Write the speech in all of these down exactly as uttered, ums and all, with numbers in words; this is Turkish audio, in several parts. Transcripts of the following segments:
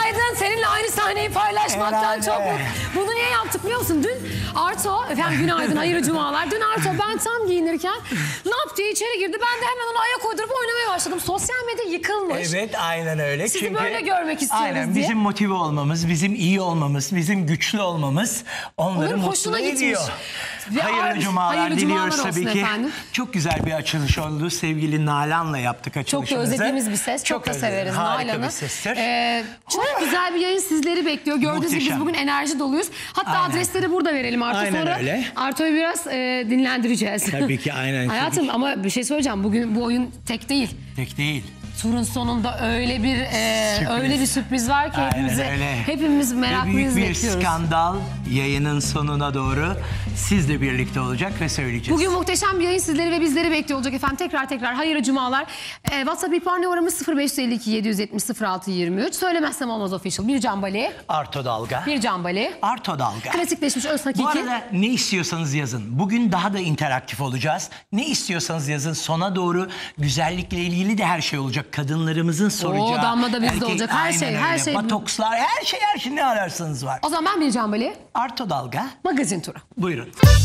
Günaydın. Seninle aynı sahneyi paylaşmaktan Herhalde. çok mutluyum. Bunu niye yaptık biliyor musun? Dün Arto, efendim günaydın, hayırlı cumalar. Dün Arto ben tam giyinirken lap diye içeri girdi. Ben de hemen onu ayak uydurup oynamaya başladım. Sosyal medya yıkılmış. Evet, aynen öyle. Sizi Çünkü böyle görmek istiyoruz aynen, diye. bizim motive olmamız, bizim iyi olmamız, bizim güçlü olmamız onları Onların mutlu hoşuna ediyor. gitmiş. Ve Hayırlı ar- cumalar hayırlı diliyoruz cumalar tabii olsun ki. efendim. Çok güzel bir açılış oldu. Sevgili Nalan'la yaptık Çok da açılışımızı. özlediğimiz bir ses. Çok, da özledim. severiz Harika Nalan'ı. bir sestir. Ee, çok güzel bir yayın sizleri bekliyor. Gördüğünüz gibi biz Muhteşem. bugün enerji doluyuz. Hatta Aynen. adresleri burada verelim Arto. Aynen Sonra öyle. Arto'yu biraz e, dinlendireceğiz. Tabii ki, aynen. Hayatım ama bir şey söyleyeceğim. Bugün bu oyun tek değil. Tek değil. Turun sonunda öyle bir e, Sürpriz. öyle bir sürpriz var ki Aynen hepimize, öyle. hepimiz Ve meraklıyız, büyük bir bekliyoruz. skandal yayının sonuna doğru sizle birlikte olacak ve söyleyeceğiz. Bugün muhteşem bir yayın sizleri ve bizleri bekliyor olacak efendim. Tekrar tekrar hayırlı cumalar. Ee, WhatsApp ihbar numaramız sıfır beş elli iki yedi yüz yetmiş sıfır altı yirmi üç. Söylemezsem olmaz official. Bir Can Bali, Arto Dalga. bir Can Bali. Arto Dalga. Klasikleşmiş öz hakiki. Bu arada ne istiyorsanız yazın. Bugün daha da interaktif olacağız. Ne istiyorsanız yazın. Sona doğru güzellikle ilgili de her şey olacak. Kadınlarımızın soracağı. Oo, damla da bizde erkek- olacak. Her Aynen şey, öyle. her şey. Botokslar, her şey, her şey ne ararsanız var. O zaman ben bir Can Bali. Arto Dalga. Magazin turu. Buyurun.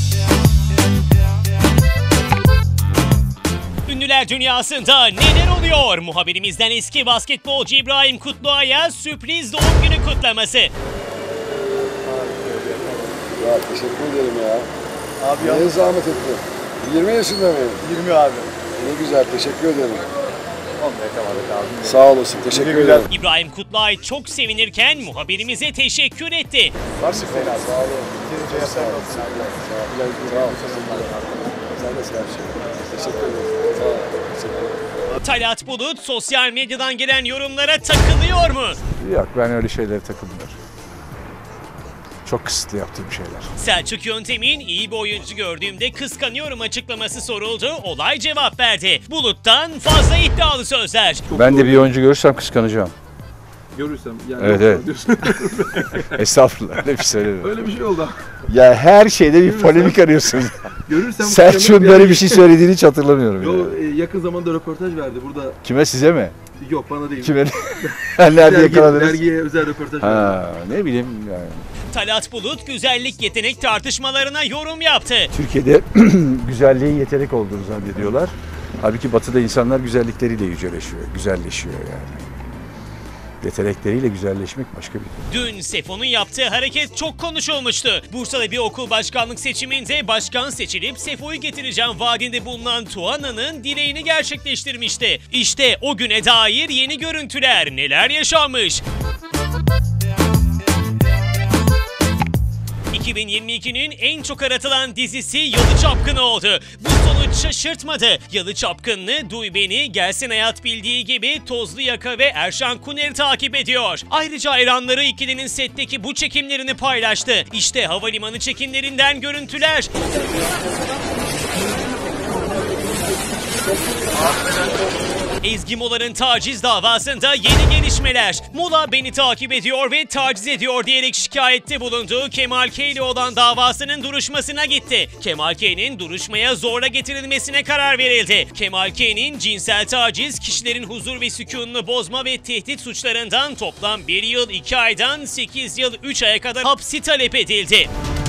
Ünlüler dünyasında neler oluyor? Muhabirimizden eski basketbolcu İbrahim Kutluay'a sürpriz doğum günü kutlaması. Ya teşekkür ederim ya. Abi ya Neye zahmet ettin? yirmi yaşında mıyım? yirmi abi. Ne güzel, teşekkür ederim. on yakamadık abi. Sağ olasın, teşekkür Yine güzel. ederim. İbrahim Kutluay çok sevinirken muhabirimize teşekkür etti. Varsın Feyla abi. Sağ olun. Gelince yapar olsun. Sağ olun. Sağ olun. Sen de selam şey. Teşekkür ederim. Sağ olun. Teşekkür ederim. Talat Bulut sosyal medyadan gelen yorumlara takılıyor mu? Yok, ben öyle şeylere takılmıyorum. Çok kısıtlı yaptığım şeyler. Selçuk Yöntem'in iyi bir oyuncu gördüğümde kıskanıyorum açıklaması soruldu. Olay cevap verdi. Bulut'tan fazla iddialı sözler. Ben de bir oyuncu görürsem kıskanacağım. Görürsem yani. Evet, yok evet. diyorsun. Estağfurullah, öyle bir şey söylemiyorum. Öyle bir şey oldu. Ya her şeyde bir polemik arıyorsunuz. Görürsem Selçuk'un böyle bir şey söylediğini hiç hatırlamıyorum. Yo, ya. e, yakın zamanda röportaj verdi burada. Kime, size mi? Yok bana değil. Kime? Nerede Dergi, yakaladınız? dergiye özel röportaj verdi. Ha, ne bileyim yani. Talat Bulut güzellik yetenek tartışmalarına yorum yaptı. Türkiye'de güzelliğin yetenek olduğunu zannediyorlar. Halbuki Batı'da insanlar güzellikleriyle yüceleşiyor, güzelleşiyor yani. Yetenekleriyle güzelleşmek başka bir şey. Dün Sefo'nun yaptığı hareket çok konuşulmuştu. Bursa'da bir okul başkanlık seçiminde başkan seçilip Sefo'yu getireceğim vaadinde bulunan Tuana'nın dileğini gerçekleştirmişti. İşte o güne dair yeni görüntüler, neler yaşanmış? iki bin yirmi ikinin en çok aratılan dizisi Yalı Çapkını oldu. Bu sonuç şaşırtmadı. Yalı Çapkını'nı Duy Beni, Gelsin Hayat bildiği gibi Tozlu Yaka ve Erşan Kuneri takip ediyor. Ayrıca hayranları ikilinin setteki bu çekimlerini paylaştı. İşte havalimanı çekimlerinden görüntüler. Ezgi Mola'nın taciz davasında yeni gelişmeler. Mola beni takip ediyor ve taciz ediyor diyerek şikayette bulunduğu Kemal K ile olan davasının duruşmasına gitti. Kemal K'nin duruşmaya zorla getirilmesine karar verildi. Kemal K'nin cinsel taciz, kişilerin huzur ve sükununu bozma ve tehdit suçlarından toplam bir yıl iki aydan sekiz yıl üç aya kadar hapsi talep edildi.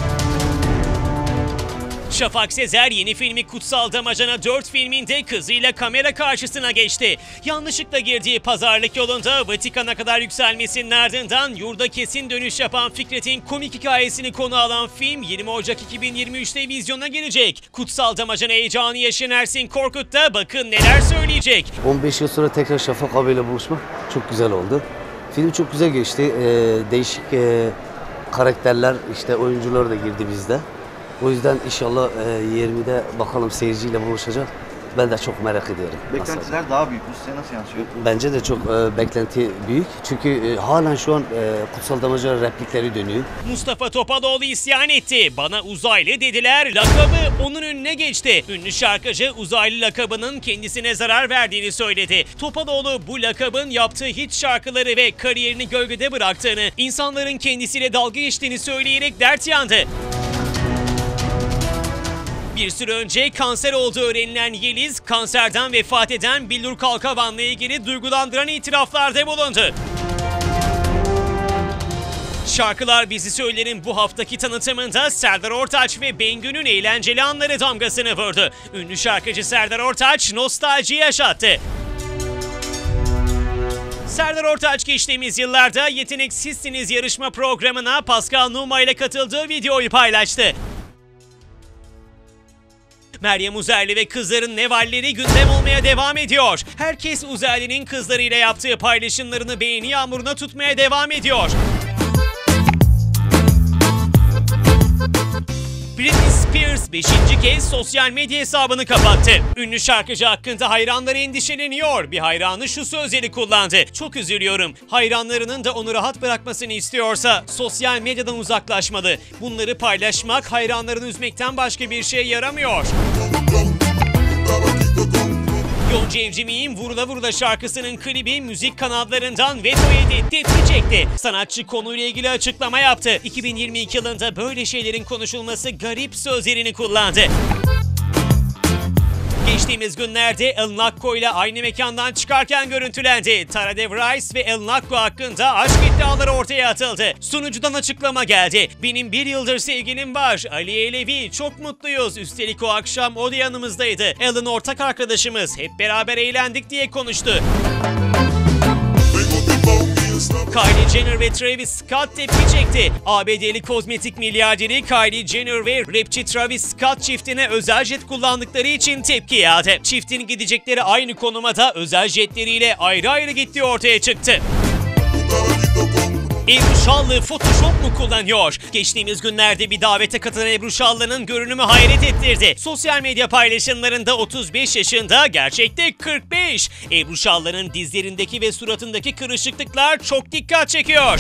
Şafak Sezer yeni filmi Kutsal Damacana dört filminde kızıyla kamera karşısına geçti. Yanlışlıkla girdiği pazarlık yolunda Vatikan'a kadar yükselmesinin ardından yurda kesin dönüş yapan Fikret'in komik hikayesini konu alan film yirmi Ocak iki bin yirmi üçte vizyona girecek. Kutsal Damacana heyecanı yaşayan Ersin Korkut da bakın neler söyleyecek. on beş yıl sonra tekrar Şafak abiyle buluşmak çok güzel oldu. Film çok güzel geçti. Ee, değişik e, karakterler, işte oyuncular da girdi bizde. O yüzden inşallah e, yirmide bakalım seyirciyle buluşacak. Ben de çok merak ediyorum. Beklentiler nasıl? Daha büyük. Bu size nasıl yansıyor? Bence de çok e, beklenti büyük. Çünkü e, halen şu an e, Kutsal Damacana replikleri dönüyor. Mustafa Topaloğlu isyan etti. Bana uzaylı dediler, lakabı onun önüne geçti. Ünlü şarkıcı uzaylı lakabının kendisine zarar verdiğini söyledi. Topaloğlu bu lakabın yaptığı hit şarkıları ve kariyerini gölgede bıraktığını, insanların kendisiyle dalga geçtiğini söyleyerek dert yandı. Bir süre önce kanser olduğu öğrenilen Yeliz, kanserden vefat eden Billur Kalkavan'la ilgili duygulandıran itiraflarda bulundu. Şarkılar Bizi Söyler'in bu haftaki tanıtımında Serdar Ortaç ve Bengü'nün eğlenceli anları damgasını vurdu. Ünlü şarkıcı Serdar Ortaç nostalji yaşattı. Serdar Ortaç geçtiğimiz yıllarda Yeteneksizsiniz yarışma programına Pascal Numa ile katıldığı videoyu paylaştı. Meryem Uzerli ve kızların nevalleri gündem olmaya devam ediyor. Herkes Uzerli'nin kızlarıyla yaptığı paylaşımlarını beğeni yağmuruna tutmaya devam ediyor. Britney Spears beşinci kez sosyal medya hesabını kapattı. Ünlü şarkıcı hakkında hayranları endişeleniyor. Bir hayranı şu sözleri kullandı. Çok üzülüyorum. Hayranlarının da onu rahat bırakmasını istiyorsa sosyal medyadan uzaklaşmalı. Bunları paylaşmak hayranlarını üzmekten başka bir şey yaramıyor. Yonca Evcimik'in Vurula Vurula şarkısının klibi müzik kanallarından veto yedi, tepki çekti. Sanatçı konuyla ilgili açıklama yaptı. iki bin yirmi iki yılında böyle şeylerin konuşulması garip sözlerini kullandı. Geçtiğimiz günlerde El Nakko ile aynı mekandan çıkarken görüntülendi. Tara Devrais ve El Nakko hakkında aşk iddiaları ortaya atıldı. Sunucudan açıklama geldi. Benim bir yıldır sevgilim var. Ali Elevi, çok mutluyuz. Üstelik o akşam o da yanımızdaydı. El'in ortak arkadaşımız. Hep beraber eğlendik diye konuştu. Kylie Jenner ve Travis Scott tepki çekti. A B D'li kozmetik milyarderi Kylie Jenner ve rapçi Travis Scott çiftine özel jet kullandıkları için tepki yağdı. Çiftin gidecekleri aynı konuma da özel jetleriyle ayrı ayrı gittiği ortaya çıktı. Ebru Şallı Photoshop mu kullanıyor? Geçtiğimiz günlerde bir davete katılan Ebru Şallı'nın görünümü hayret ettirdi. Sosyal medya paylaşımlarında otuz beş yaşında, gerçekte kırk beş. Ebru Şallı'nın dizlerindeki ve suratındaki kırışıklıklar çok dikkat çekiyor.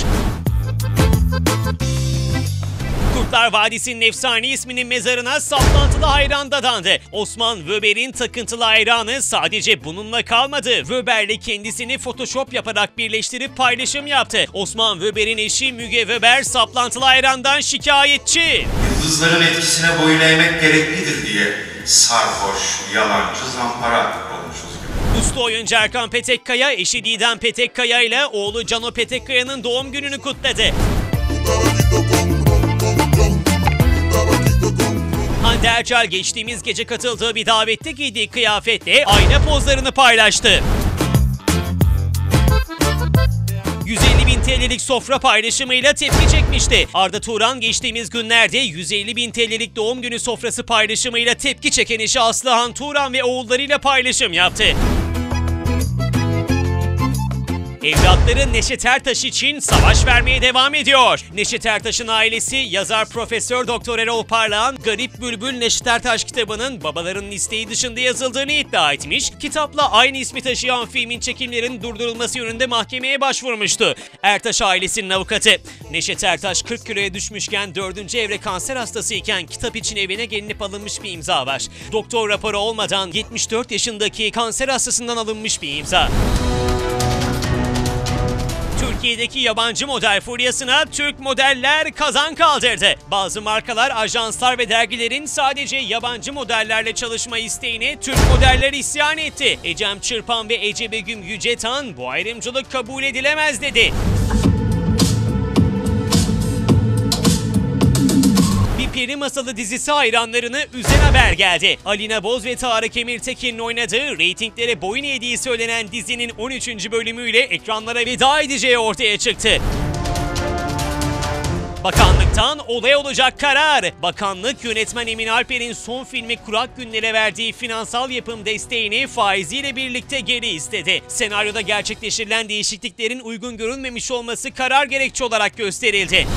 Kurtlar Vadisi'nin efsane isminin mezarına saplantılı hayran dadandı. Osman Wöber'in takıntılı hayranı sadece bununla kalmadı. Wöber'le kendisini Photoshop yaparak birleştirip paylaşım yaptı. Osman Wöber'in eşi Müge Wöber saplantılı hayrandan şikayetçi. Yıldızların etkisine boyun eğmek gereklidir diye sarhoş, yalancı, zampara olmuşuz gibi. Usta oyuncu Erkan Petekkaya, eşi Didem Petekkaya ile oğlu Cano Petekkaya'nın doğum gününü kutladı. Hande Erçel geçtiğimiz gece katıldığı bir davette giydiği kıyafetle ayna pozlarını paylaştı. yüz elli bin T L'lik sofra paylaşımıyla tepki çekmişti. Arda Turan geçtiğimiz günlerde yüz elli bin T L'lik doğum günü sofrası paylaşımıyla tepki çeken eşi Aslıhan Turan ve oğullarıyla paylaşım yaptı. Evlatları Neşet Ertaş için savaş vermeye devam ediyor. Neşet Ertaş'ın ailesi yazar Profesör Doktor Erol Parlağan, Garip Bülbül Neşet Ertaş kitabının babalarının isteği dışında yazıldığını iddia etmiş, kitapla aynı ismi taşıyan filmin çekimlerinin durdurulması yönünde mahkemeye başvurmuştu. Ertaş ailesinin avukatı, Neşet Ertaş kırk kiloya düşmüşken dördüncü evre kanser hastası iken kitap için evine gelinip alınmış bir imza var. Doktor raporu olmadan yetmiş dört yaşındaki kanser hastasından alınmış bir imza. Türkiye'deki yabancı model furyasına Türk modeller kazan kaldırdı. Bazı markalar, ajanslar ve dergilerin sadece yabancı modellerle çalışma isteğine Türk modeller isyan etti. Ecem Çırpan ve Ece Begüm Yücetan bu ayrımcılık kabul edilemez dedi. Peri Masalı dizisi hayranlarını üzen haber geldi. Alina Boz ve Tarık Emirtekin'in oynadığı, reytinglere boyun eğdiği söylenen dizinin on üçüncü bölümüyle ekranlara veda edeceği ortaya çıktı. Bakanlıktan olay olacak karar. Bakanlık yönetmen Emin Alper'in son filmi Kurak Günler'e verdiği finansal yapım desteğini faiziyle birlikte geri istedi. Senaryoda gerçekleştirilen değişikliklerin uygun görülmemiş olması karar gerekçe olarak gösterildi.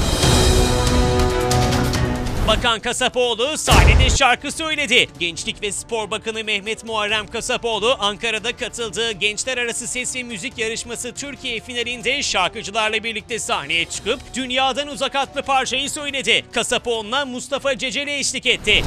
Bakan Kasapoğlu sahnede şarkı söyledi. Gençlik ve Spor Bakanı Mehmet Muharrem Kasapoğlu, Ankara'da katıldığı Gençler Arası Ses ve Müzik Yarışması Türkiye finalinde şarkıcılarla birlikte sahneye çıkıp Dünyadan Uzak adlı parçayı söyledi. Kasapoğlu'na Mustafa Ceceli eşlik etti.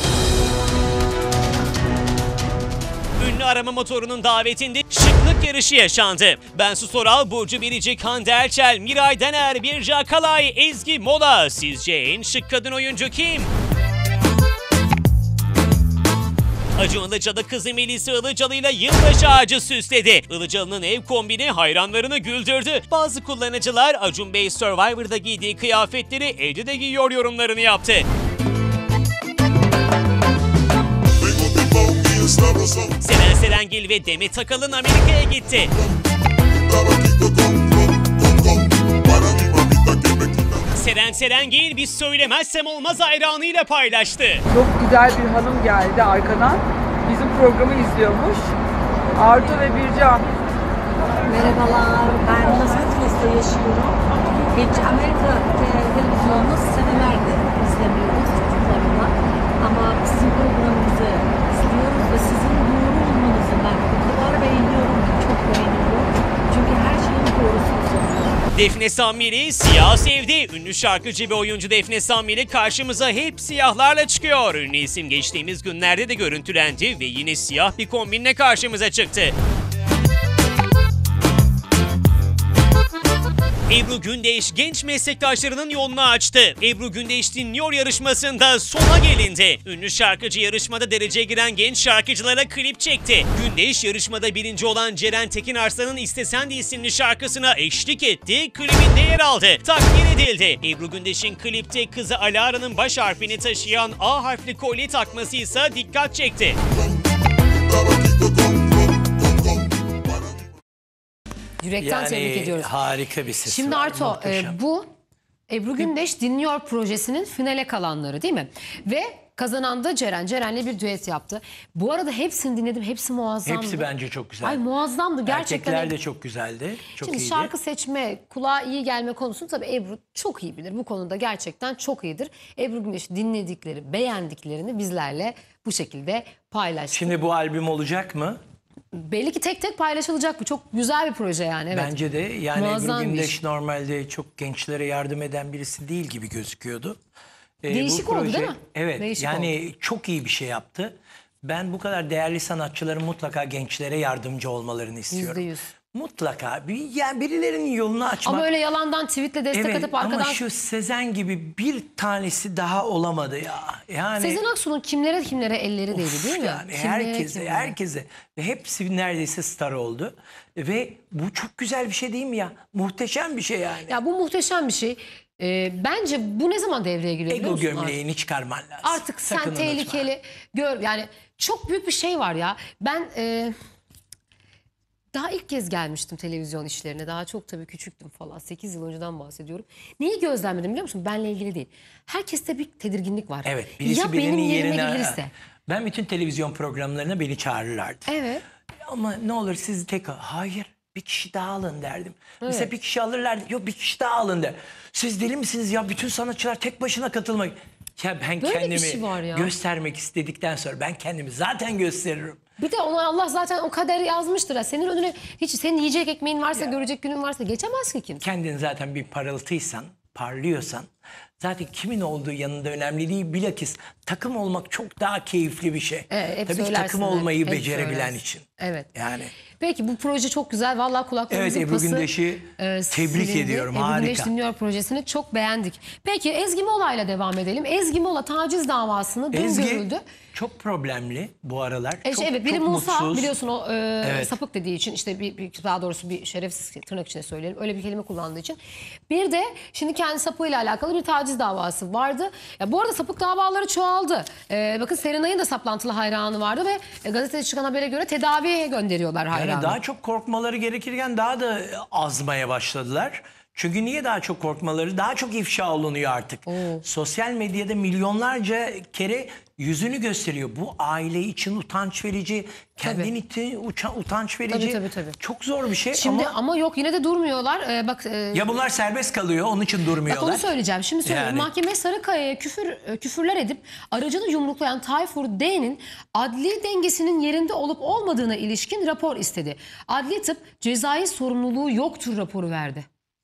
Ünlü arama motorunun davetinde şıklık yarışı yaşandı. Bensu Soral, Burcu Biricik, Hande Erçel, Miray Dener, Birce Akalay, Ezgi Mola. Sizce en şık kadın oyuncu kim? Acun Ilıcalı kızı Melisa Ilıcalı'yla yılbaşı ağacı süsledi. Ilıcalı'nın ev kombini hayranlarını güldürdü. Bazı kullanıcılar Acun Bey Survivor'da giydiği kıyafetleri evde de giyiyor yorumlarını yaptı. Seren Serengil ve Demet Akalın Amerika'ya gitti. Seren Serengil bir söylemezsem olmaz hayranıyla paylaştı. Çok güzel bir hanım geldi arkadan. Bizim programı izliyormuş. Arto ve Bircan. Merhabalar, ben Los Angeles'te yaşıyorum. Hiç Amerika televizyonunu senelerdir izlemiyoruz çocuklarımla. Ama sizin programınızı izliyoruz ve sizin doğru olmanızı ben o kadar beğeniyorum, çok beğeniyorum. Çünkü her şeyin doğrusunu söylüyor. Defne Samyeli siyah sevdi. Ünlü şarkıcı ve oyuncu Defne Samyeli karşımıza hep siyahlarla çıkıyor. Ünlü isim geçtiğimiz günlerde de görüntülendi ve yine siyah bir kombinle karşımıza çıktı. Ebru Gündeş genç meslektaşlarının yolunu açtı. Ebru Gündeş Dinliyor yarışmasında sona gelindi. Ünlü şarkıcı yarışmada dereceye giren genç şarkıcılara klip çekti. Gündeş yarışmada birinci olan Ceren Tekin Arslan'ın İstesen de isimli şarkısına eşlik etti, klibinde yer aldı. Takdir edildi. Ebru Gündeş'in klipte kızı Alara'nın baş harfini taşıyan A harfli kolye takması ise dikkat çekti. Yürekten Yani tebrik ediyoruz. harika bir ses. Şimdi var, Arto, e, muhteşem. bu Ebru Gündeş Dinliyor projesinin finale kalanları değil mi? Ve kazanan da Ceren. Ceren'le bir düet yaptı. Bu arada hepsini dinledim. Hepsi muazzamdı. Hepsi bence çok güzel. Ay muazzamdı gerçekten. Erkekler de çok güzeldi. Çok Şimdi iyiydi. şarkı seçme, kulağa iyi gelme konusunu tabii Ebru çok iyi bilir. Bu konuda gerçekten çok iyidir. Ebru Gündeş dinledikleri, beğendiklerini bizlerle bu şekilde paylaştı. Şimdi bu albüm olacak mı? Belli ki tek tek paylaşılacak bu. Çok güzel bir proje yani. Evet. Bence de. Yani Muazzam Ebru bir Gündeş iş. normalde çok gençlere yardım eden birisi değil gibi gözüküyordu. Ee, Değişik bu oldu proje, değil mi? Evet. Değişik yani çok iyi bir şey yaptı. Ben bu kadar değerli sanatçıların mutlaka gençlere yardımcı olmalarını istiyorum. Yüzde yüz. Mutlaka. Bir, yani birilerinin yolunu açmak. Ama öyle yalandan tweetle destek Evet, atıp arkadan... ama şu Sezen gibi bir tanesi daha olamadı ya. Yani Sezen Aksu'nun kimlere kimlere elleri değdi değil mi? yani Kimlere, herkese kimlere. herkese ve hepsi neredeyse star oldu. Ve bu çok güzel bir şey değil mi ya? Muhteşem bir şey yani. Ya bu muhteşem bir şey. Ee, bence bu ne zaman devreye giriyor biliyor Ego musun? gömleğini çıkarman lazım. Artık sen Sakın unutma. tehlikeli gör yani çok büyük bir şey var ya. Ben e, daha ilk kez gelmiştim televizyon işlerine. Daha çok tabii küçüktüm falan. sekiz yıl önceden bahsediyorum. Neyi gözlemledim biliyor musun? Benle ilgili değil. Herkeste bir tedirginlik var. Evet. Birisi ya birinin benim yerime yerine... gelirse. Ben bütün televizyon programlarına beni çağırırlardı. Evet. Ama ne olur sizi tek... Hayır. Bir kişi daha alın derdim. Evet. Mesela bir kişi alırlardı. Yok bir kişi daha alın der. Siz deli misiniz ya? Bütün sanatçılar tek başına katılmak. Ya ben Böyle bir kendimi şey var ya. göstermek istedikten sonra ben kendimi zaten gösteririm. Bir de ona Allah zaten o kader yazmıştır. Ha. Senin önüne hiç senin yiyecek ekmeğin varsa, ya. görecek günün varsa geçemez ki kimse. Kendin zaten bir parıltıysan, parlıyorsan zaten kimin olduğu yanında önemli değil. Bilakis takım olmak çok daha keyifli bir şey. Evet, hep Tabii ki takım söylersin, olmayı hep becerebilen söylersin. için. Evet. Yani. Peki bu proje çok güzel. Vallahi kulaklarımızın Evet, Ebru pası Gündeş'i e, tebrik silindi. ediyorum. Ebru Harika. Gündeş Dinliyor projesini çok beğendik. Peki Ezgi Mola'yla devam edelim. Ezgi Mola taciz davasını dün Ezgi görüldü. çok problemli bu aralar. E, çok, evet, biri çok Musa mutsuz. biliyorsun o e, Evet. sapık dediği için işte bir, bir daha doğrusu bir şerefsiz tırnak içinde söyleyelim öyle bir kelime kullandığı için. Bir de şimdi kendi sapığıyla alakalı bir taciz davası vardı. Ya bu arada sapık davaları çoğaldı. E, bakın Serenay'ın da saplantılı hayranı vardı ve e, gazetede çıkan habere göre tedaviye gönderiyorlar hayranı. Yani daha çok korkmaları gerekirken daha da azmaya başladılar. Çünkü niye daha çok korkmaları? Daha çok ifşa olunuyor artık. Oo. Sosyal medyada milyonlarca kere yüzünü gösteriyor. Bu aile için utanç verici, kendin için utanç verici. Tabii, tabii, tabii. Çok zor bir şey Şimdi ama... ama yok yine de durmuyorlar. Ee, bak e, Ya bunlar serbest kalıyor, onun için durmuyorlar. Bak onu söyleyeceğim. Şimdi söyleyeyim. Yani. Mahkeme Sarıkaya'ya küfür e, küfürler edip aracını yumruklayan Tayfur D'nin adli dengesinin yerinde olup olmadığına ilişkin rapor istedi. Adli tıp cezai sorumluluğu yoktur raporu verdi.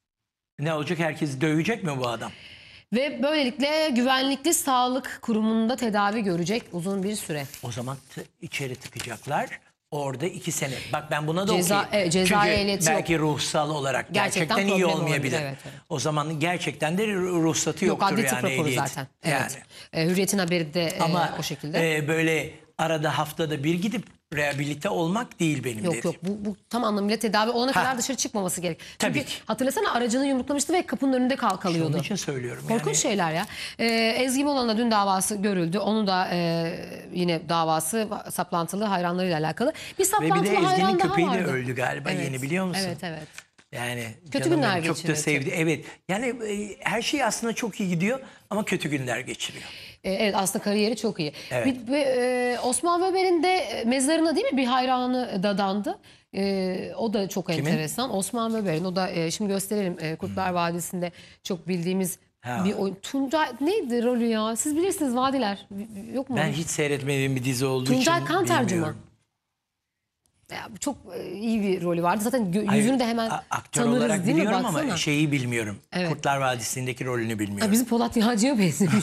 Ne olacak? Herkesi dövecek mi bu adam? Ve böylelikle güvenlikli sağlık kurumunda tedavi görecek uzun bir süre. O zaman içeri tıkacaklar. Orada iki sene. Bak ben buna da Ceza, okuyayım. e, ceza Çünkü ehliyeti belki yok. ruhsal olarak Gerçekten gerçekten, iyi problem olmayabilir. olabilir, evet, evet. O zaman gerçekten de ruhsatı Yok yoktur adli tıp yani raporu ehliyet. zaten. Yani. Evet. E, Hürriyet'in haberi de e, Ama o şekilde. e, böyle arada haftada bir gidip rehabilite olmak değil benim Yok dediğim. yok bu, bu tam anlamıyla tedavi olana Ha. kadar dışarı çıkmaması gerek. Tabii Çünkü ki. hatırlasana aracını yumruklamıştı ve kapının önünde kal kalıyordu. Onun için söylüyorum. Korkunç yani. şeyler ya. Ee, Ezgi Molan'la dün davası görüldü. Onun da e, yine davası saplantılı hayranlarıyla alakalı. Bir Ve saplantılı bir de Ezgi'nin hayran daha köpeği de vardı. öldü galiba Evet. yeni biliyor musun? Evet evet. Yani Kötü canım günler benim çok da geçiriyor sevdi. tabii. Evet. Yani e, her şey aslında çok iyi gidiyor ama kötü günler geçiriyor. Ee, evet aslında kariyeri çok iyi. Evet. Bir, bir, e, Osman Weber'in de mezarına değil mi bir hayranı dadandı. Ee, o da çok Kimin? enteresan. Osman Weber'in o da e, şimdi gösterelim e, Kurtlar Vadisi'nde çok bildiğimiz Ha. bir oyun. Tuncay neydi rolü ya? Siz bilirsiniz Vadiler. Yok mu? Ben hiç seyretmediğim bir dizi olduğu Tuncay için Kantarcı mı? bilmiyorum. Ya, çok e, iyi bir rolü vardı. Zaten gö- Hayır, yüzünü de hemen a- aktör tanırız olarak değil mi? biliyorum Baksana. ama şeyi bilmiyorum. Evet. Kurtlar Vadisi'ndeki rolünü bilmiyorum. Ha, bizim Polat Yağcı'ya benziyor.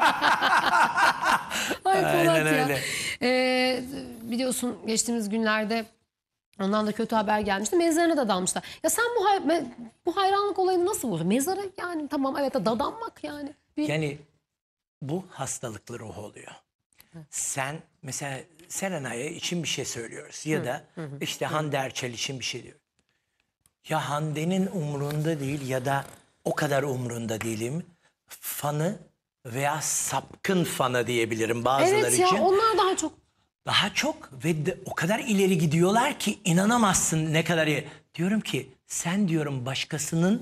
Ay Aynen Polat ya. öyle. Ee, biliyorsun geçtiğimiz günlerde ondan da kötü haber gelmişti. Mezarına da dalmışlar. Ya sen bu hay- me- bu hayranlık olayını nasıl buldun? Mezara yani tamam evet dadanmak yani. Bir... Yani bu hastalıklı ruh oluyor. Sen mesela Serenay'a için bir şey söylüyoruz ya da işte Hande Erçel için bir şey diyor. Ya Hande'nin umrunda değil ya da o kadar umrunda değilim. Fanı veya sapkın fanı diyebilirim bazıları Evet ya için. onlar daha çok. Daha çok ve de o kadar ileri gidiyorlar ki inanamazsın ne kadar iyi. Diyorum ki sen diyorum başkasının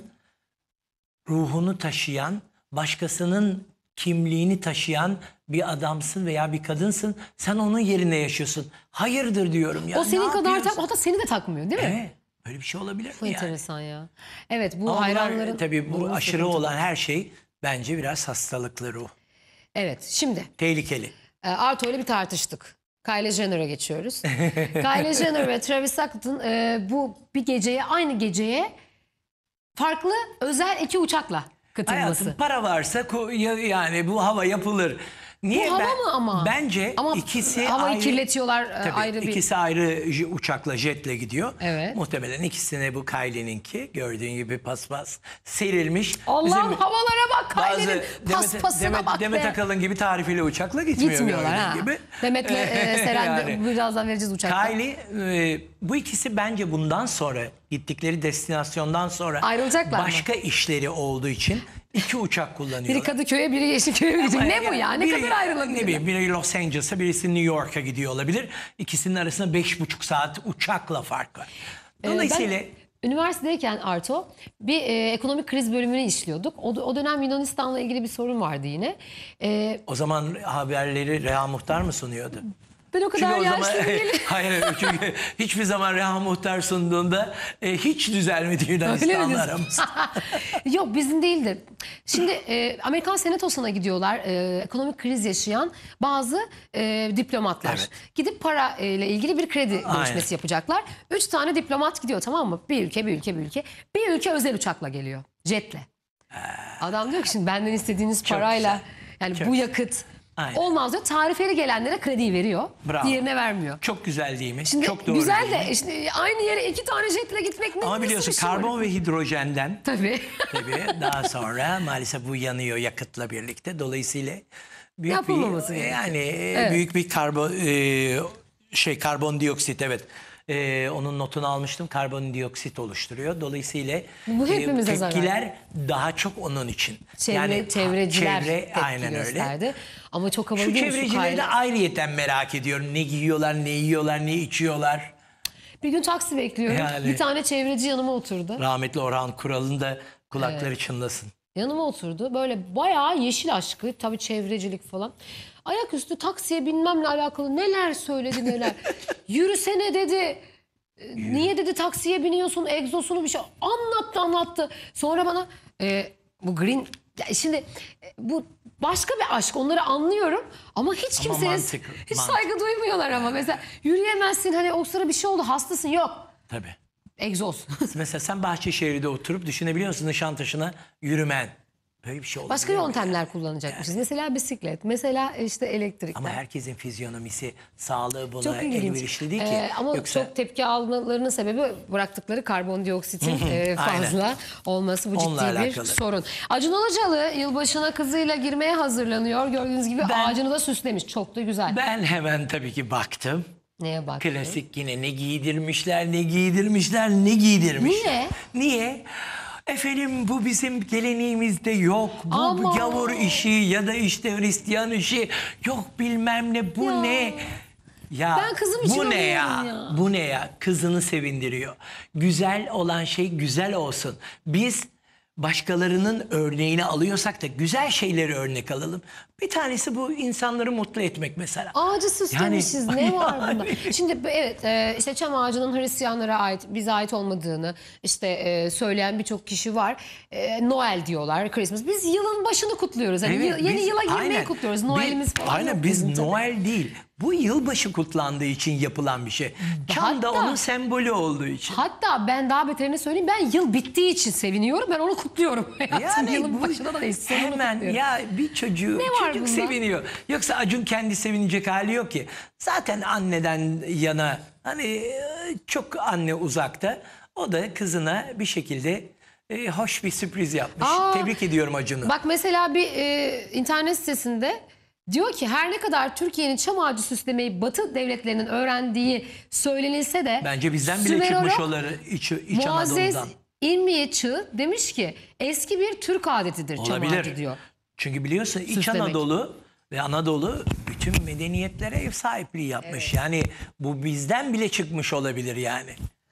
ruhunu taşıyan, başkasının kimliğini taşıyan bir adamsın veya bir kadınsın. Sen onun yerine yaşıyorsun. Hayırdır diyorum ya. o senin ne kadar yapıyorsun? tak, hatta seni de takmıyor değil mi? Evet. Böyle bir şey olabilir Çok mi yani? enteresan ya. Evet bu Ama bunlar, hayranların... tabii bu durumu aşırı sıkıntı. olan her şey bence biraz hastalıklı ruh. Evet şimdi Tehlikeli. e, Arto ile bir tartıştık. Kylie Jenner'a geçiyoruz. Kylie Jenner ve Travis Scott'ın e, bu bir geceye aynı geceye farklı özel iki uçakla katılması. Hayatım para varsa ko- ya- yani bu hava yapılır. Niye? Bu hava Ben- mı ama? Bence Ama ikisi havayı ayrı. kirletiyorlar, e, Tabii, ayrı bir- ikisi ayrı j- uçakla, jetle gidiyor. Evet. Muhtemelen ikisine bu Kylie'ninki gördüğün gibi paspas serilmiş. Allah'ım Bizim havalara bak bazı Kylie'nin Demet, paspasına Demet, bak Demet be. Akalın gibi tarifeli uçakla gitmiyor Gitmiyorlar gördüğün ha. gibi. Demet'le e, Seren de Yani. birazdan vereceğiz uçakta. Kylie e, bu ikisi bence bundan sonra gittikleri destinasyondan sonra Ayrılacaklar mı? başka işleri olduğu için iki uçak kullanıyorlar. Biri Kadıköy'e biri Yeşilköy'e gidecek. Ama Ne bu ya? Ne biri- kadar ayrılabilir? Ne bileyim biri Los Angeles'a birisi New York'a gidiyor olabilir. İkisinin arasında beş buçuk saat uçakla fark var. Ee, Dolayısıyla ben üniversitedeyken Arto bir e, ekonomik kriz bölümünü işliyorduk. O, o dönem Yunanistan'la ilgili bir sorun vardı yine. E, o zaman haberleri Reha Muhtar mı sunuyordu? ben o kadar Çünkü o zaman yaşlı değilim. hayır çünkü hiçbir zaman Reha Muhtar sunduğunda e, hiç düzelmedi Öyle mi Yunanistan'la diyorsun? aramız. Yok bizim değildi. Şimdi e, Amerikan Senatosu'na gidiyorlar e, ekonomik kriz yaşayan bazı e, diplomatlar. Evet. Gidip para e, ile ilgili bir kredi Aynen. görüşmesi yapacaklar. Üç tane diplomat gidiyor tamam mı? Bir ülke, bir ülke, bir ülke. Bir ülke özel uçakla geliyor. Jetle. Adam diyor ki şimdi benden istediğiniz Çok parayla güzel. yani Çok bu güzel. yakıt Aynen. olmaz diyor. Tarifeli gelenlere krediyi veriyor. Bravo. Diğerine vermiyor. Çok güzel değil mi? Şimdi Çok doğru güzel değil mi? de işte aynı yere iki tane jetle gitmek ne Ama nasıl biliyorsun bir şey karbon olur? ve hidrojenden Tabii. tabii daha sonra maalesef bu yanıyor yakıtla birlikte. Dolayısıyla büyük Yapılmaması bir gerekiyor. yani Evet. büyük bir karbon e, şey karbondioksit evet. E, onun notunu almıştım. Karbondioksit oluşturuyor. Dolayısıyla Bu hepimize zarar. tepkiler daha çok onun için. Çevre, çevreciler çevre tepki aynen öyle. gösterdi. Ama çok havalı Şu değil mi şu çevrecileri de Kylie? ayrıyeten merak ediyorum. Ne giyiyorlar, ne yiyorlar, ne içiyorlar. Bir gün taksi bekliyorum. Yani- Bir tane çevreci yanıma oturdu. Rahmetli Orhan Kural'ın da kulakları çınlasın. Yanıma oturdu. Böyle bayağı yeşil aşkı. Tabii çevrecilik falan. Ayaküstü taksiye binmemle alakalı neler söyledi neler. Yürüsene dedi. Niye dedi taksiye biniyorsun? Egzosunu bir şey anlattı anlattı. Sonra bana e, bu green... Ya şimdi e, bu başka bir aşk. Onları anlıyorum. Ama hiç Ama kimseye mantıklı, hiç mantıklı. saygı duymuyorlar ama. Mesela yürüyemezsin. Hani o sıra bir şey oldu. Hastasın. Yok. Tabii. Egzoz. Mesela sen Bahçeşehir'de oturup düşünebiliyor musun Nişantaşı'na yürümen? Böyle bir şey olabilir Başka mi? yöntemler kullanacakmışız. Mesela bisiklet, mesela işte elektrikler. Ama herkesin fizyonomisi, sağlığı buna Çok ilginç. elverişli değil ki. Ee, ama Yoksa... çok tepki almalarının sebebi bıraktıkları karbondioksitin e, fazla Aynen. olması. Bu Onunla ciddi bir alakalı. sorun. Acun Ilıcalı yılbaşına kızıyla girmeye hazırlanıyor. Gördüğünüz gibi Ben- ağacını da süslemiş. Çok da güzel. Ben hemen tabii ki baktım. Neye baktın? Klasik yine ne giydirmişler, ne giydirmişler, ne giydirmişler. Niye? Niye? Efendim bu bizim geleneğimizde yok. Bu Ama- gavur işi ya da işte Hristiyan işi yok bilmem ne. Bu Ya. ne? Ya Ben kızım için bu ne ya? alıyorum ya. Bu ne ya? Kızını sevindiriyor. Güzel olan şey güzel olsun. Biz başkalarının örneğini alıyorsak da güzel şeyleri örnek alalım. Bir tanesi bu insanları mutlu etmek mesela. Ağacı süslemişiz. Yani- Ne var bunda? Şimdi evet e, işte çam ağacının Hristiyanlara ait, bize ait olmadığını işte e, söyleyen birçok kişi var. E, Noel diyorlar, Christmas. Biz yılın başını kutluyoruz. Yani Evet, yıl- yeni biz- yıla girmeyi aynen. kutluyoruz. Biz- Noel'imiz falan Aynen yok biz bizim tabii. Noel değil. Bu yılbaşı kutlandığı için yapılan bir şey. Çam da Hatta- onun sembolü olduğu için. Hatta ben daha beterini söyleyeyim. Ben yıl bittiği için seviniyorum. Ben onu kutluyorum. Hayatım yılın bu başında da değil. sonunu hemen kutluyorum. ya bir çocuğu Ne var çocuk bunda? seviniyor. Yoksa Acun kendi sevinecek hali yok ki. Zaten anneden yana hani e, çok anne uzakta. O da kızına bir şekilde e, hoş bir sürpriz yapmış. Aa, Tebrik ediyorum Acun'u. Bak mesela bir e, internet sitesinde diyor ki her ne kadar Türkiye'nin çam ağacı süslemeyi Batı devletlerinin öğrendiği söylenilse de Bence bizden bile Sümerolog çıkmış onları iç, iç Muazzez Anadolu'dan. İlmiye Çığ demiş ki eski bir Türk adetidir çam ağacı Olabilir. diyor. Çünkü biliyorsun İç Süslemek. Anadolu ve Anadolu bütün medeniyetlere ev sahipliği yapmış. Yani bu bizden bile çıkmış olabilir yani.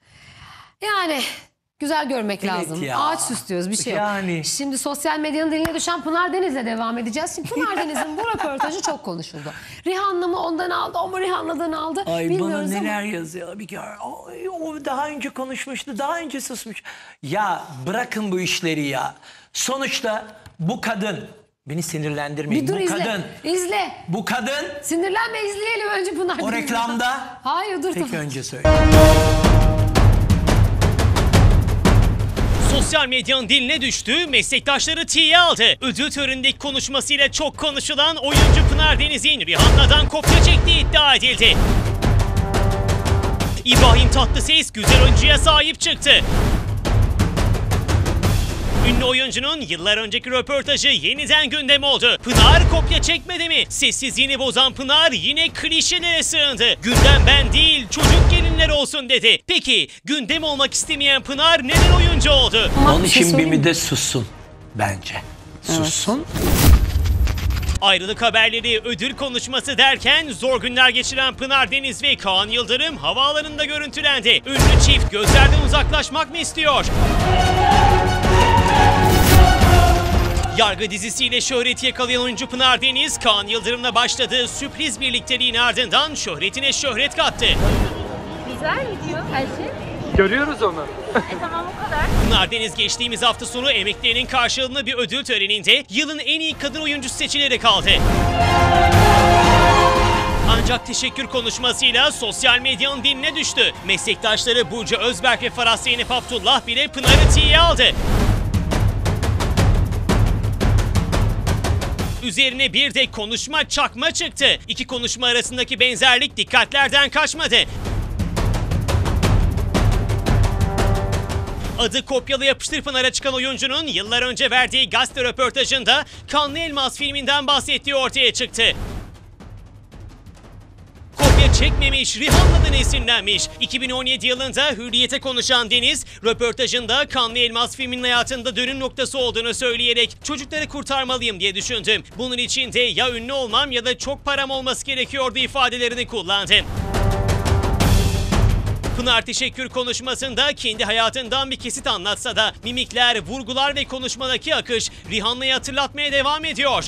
Yani güzel görmek Evet lazım. ya. Ağaç süslüyoruz bir şey yok. Yani. Şimdi sosyal medyanın diline düşen Pınar Deniz'le devam edeceğiz. Şimdi Pınar Deniz'in bu röportajı çok konuşuldu. Rihanna mı ondan aldı, o mu Rihanna'dan aldı Ay bana bilmiyoruz ama. neler yazıyor. Bir kere, "Ay, o daha önce konuşmuştu, daha önce susmuş. Ya bırakın bu işleri ya. Sonuçta bu kadın, beni sinirlendirmeyin. Bir dur bu izle. kadın, İzle. bu kadın Sinirlenme izleyelim önce Pınar o Deniz'i. reklamda. Hayır dur Peki dur. önce söyle. Sosyal medyanın diline düştü, meslektaşları tiye aldı. Ödül törenindeki konuşmasıyla çok konuşulan oyuncu Pınar Deniz'in Rihanna'dan kopya çektiği iddia edildi. İbrahim Tatlıses güzel oyuncuya sahip çıktı. Ünlü oyuncunun yıllar önceki röportajı yeniden gündem oldu. Pınar kopya çekmedi mi? Sessizliğini bozan Pınar yine klişelere sığındı. Gündem ben değil, çocuk gelinler olsun dedi. Peki gündem olmak istemeyen Pınar neden oyuncu oldu? Onun bir şey için bir söyleyeyim mi? müddet sussun bence. Sussun. Ayrılık haberleri, ödül konuşması derken zor günler geçiren Pınar Deniz ve Kaan Yıldırım havaalanında görüntülendi. Ünlü çift gözlerden uzaklaşmak mı istiyor? Yargı dizisiyle şöhreti yakalayan oyuncu Pınar Deniz, Kaan Yıldırım'la başladığı sürpriz birlikteliğin ardından şöhretine şöhret kattı. Güzel gidiyor her şey. Görüyoruz onu. E tamam o kadar. Pınar Deniz geçtiğimiz hafta sonu emeklerinin karşılığında bir ödül töreninde yılın en iyi kadın oyuncusu seçilerek aldı. Ancak teşekkür konuşmasıyla sosyal medyanın diline düştü. Meslektaşları Burcu Özberk ve Farah Zeynep Abdullah bile Pınar'ı tiye aldı. Üzerine bir de konuşma çakma çıktı. İki konuşma arasındaki benzerlik dikkatlerden kaçmadı. Adı kopyalı yapıştır Pınar'a çıkan oyuncunun yıllar önce verdiği gazete röportajında Kanlı Elmas filminden bahsettiği ortaya çıktı. Kopya çekmemiş, Rihanna'dan esinlenmiş. iki bin on yedi yılında Hürriyet'e konuşan Deniz, röportajında Kanlı Elmas filminin hayatında dönüm noktası olduğunu söyleyerek çocukları kurtarmalıyım diye düşündüm. Bunun için de ya ünlü olmam ya da çok param olması gerekiyordu ifadelerini kullandı. Pınar teşekkür konuşmasında kendi hayatından bir kesit anlatsa da mimikler, vurgular ve konuşmadaki akış Rihanna'yı hatırlatmaya devam ediyor.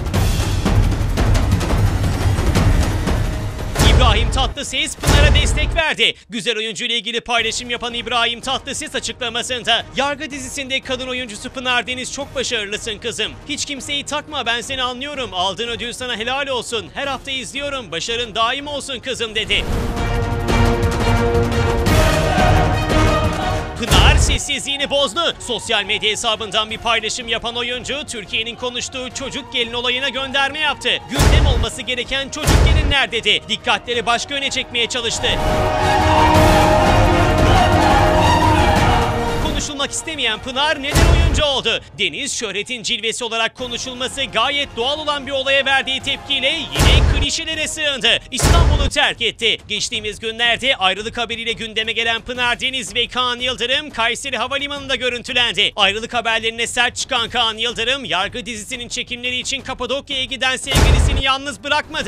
İbrahim Tatlıses Pınar'a destek verdi. Güzel oyuncu ile ilgili paylaşım yapan İbrahim Tatlıses açıklamasında Yargı dizisinde kadın oyuncusu Pınar Deniz çok başarılısın kızım. Hiç kimseyi takma ben seni anlıyorum. Aldığın ödül sana helal olsun. Her hafta izliyorum. Başarın daim olsun kızım dedi. Pınar sessizliğini bozdu. Sosyal medya hesabından bir paylaşım yapan oyuncu, Türkiye'nin konuştuğu çocuk gelin olayına gönderme yaptı. Gündem olması gereken çocuk gelinler dedi. Dikkatleri başka yöne çekmeye çalıştı. Konuşulmak istemeyen Pınar neden oyuncu oldu? Deniz şöhretin cilvesi olarak konuşulması gayet doğal olan bir olaya verdiği tepkiyle yine klişelere sığındı. İstanbul'u terk etti. Geçtiğimiz günlerde ayrılık haberiyle gündeme gelen Pınar Deniz ve Kaan Yıldırım Kayseri Havalimanı'nda görüntülendi. Ayrılık haberlerine sert çıkan Kaan Yıldırım, Yargı dizisinin çekimleri için Kapadokya'ya giden sevgilisini yalnız bırakmadı.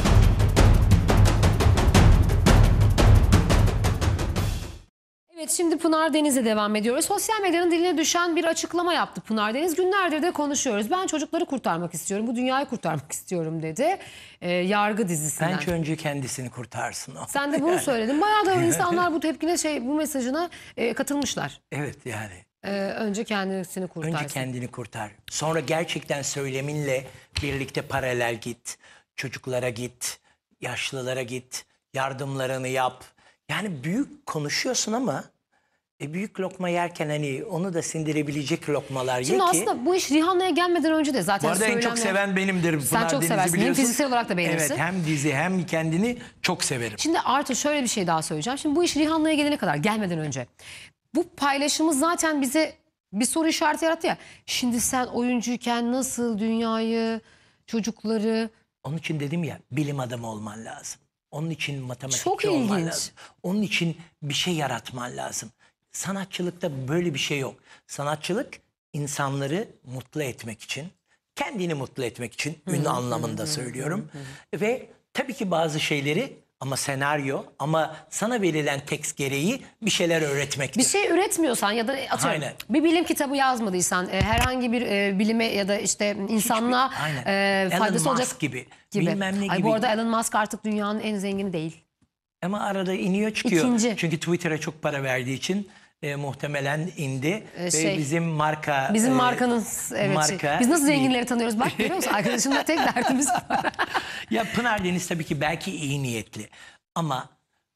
Evet, şimdi Pınar Deniz'e devam ediyoruz. Sosyal medyanın diline düşen bir açıklama yaptı Pınar Deniz. Günlerdir de konuşuyoruz. Ben çocukları kurtarmak istiyorum, bu dünyayı kurtarmak istiyorum dedi. Ee, Yargı dizisinden. Bence önce kendisini kurtarsın o. Sen de bunu söyledin. Bayağı da insanlar bu tepkine, şey, bu mesajına e, katılmışlar. Evet yani. Ee, önce kendisini kurtarsın. Önce kendini kurtar. Sonra gerçekten söyleminle birlikte paralel git. Çocuklara git. Yaşlılara git. Yardımlarını yap. Yani büyük konuşuyorsun ama e, büyük lokma yerken hani onu da sindirebilecek lokmalar ye ki. Şimdi aslında bu iş Rihanna'ya gelmeden önce de zaten bu arada söylenmeyen... en çok seven benimdir. Sen Pınar çok Deniz'i seversin. Hem biliyorsun. fiziksel olarak da beğenirsin. Evet, hem dizi hem kendini çok severim. Şimdi Artu, şöyle bir şey daha söyleyeceğim. Şimdi bu iş Rihanna'ya gelene kadar, gelmeden önce, bu paylaşımı zaten bize bir soru işareti yarattı ya. Şimdi sen oyuncuyken nasıl dünyayı, çocukları... Onun için dedim ya, bilim adamı olman lazım. Onun için matematikçi Çok olman ilginç. lazım. Onun için bir şey yaratman lazım. Sanatçılıkta böyle bir şey yok. Sanatçılık insanları mutlu etmek için, kendini mutlu etmek için, ün anlamında söylüyorum. Ve tabii ki bazı şeyleri, ama senaryo, ama sana verilen tekst gereği bir şeyler öğretmektir. Bir şey üretmiyorsan ya da atıyorum, Aynen. bir bilim kitabı yazmadıysan, e, herhangi bir e, bilime ya da işte insanlığa Hiçbir- e, Elon faydası Musk olacak gibi, gibi. bilmem ne Ay, gibi. bu arada Elon Musk artık dünyanın en zengini değil. Ama arada iniyor çıkıyor. İkinci. Çünkü Twitter'a çok para verdiği için e, muhtemelen indi. E, şey, Ve bizim marka... Bizim e, markanın evet. marka Şey. Biz nasıl değil. zenginleri tanıyoruz? Bak, görüyor musun? Arkadaşımla tek derdimiz var. Ya Pınar Deniz tabii ki belki iyi niyetli. Ama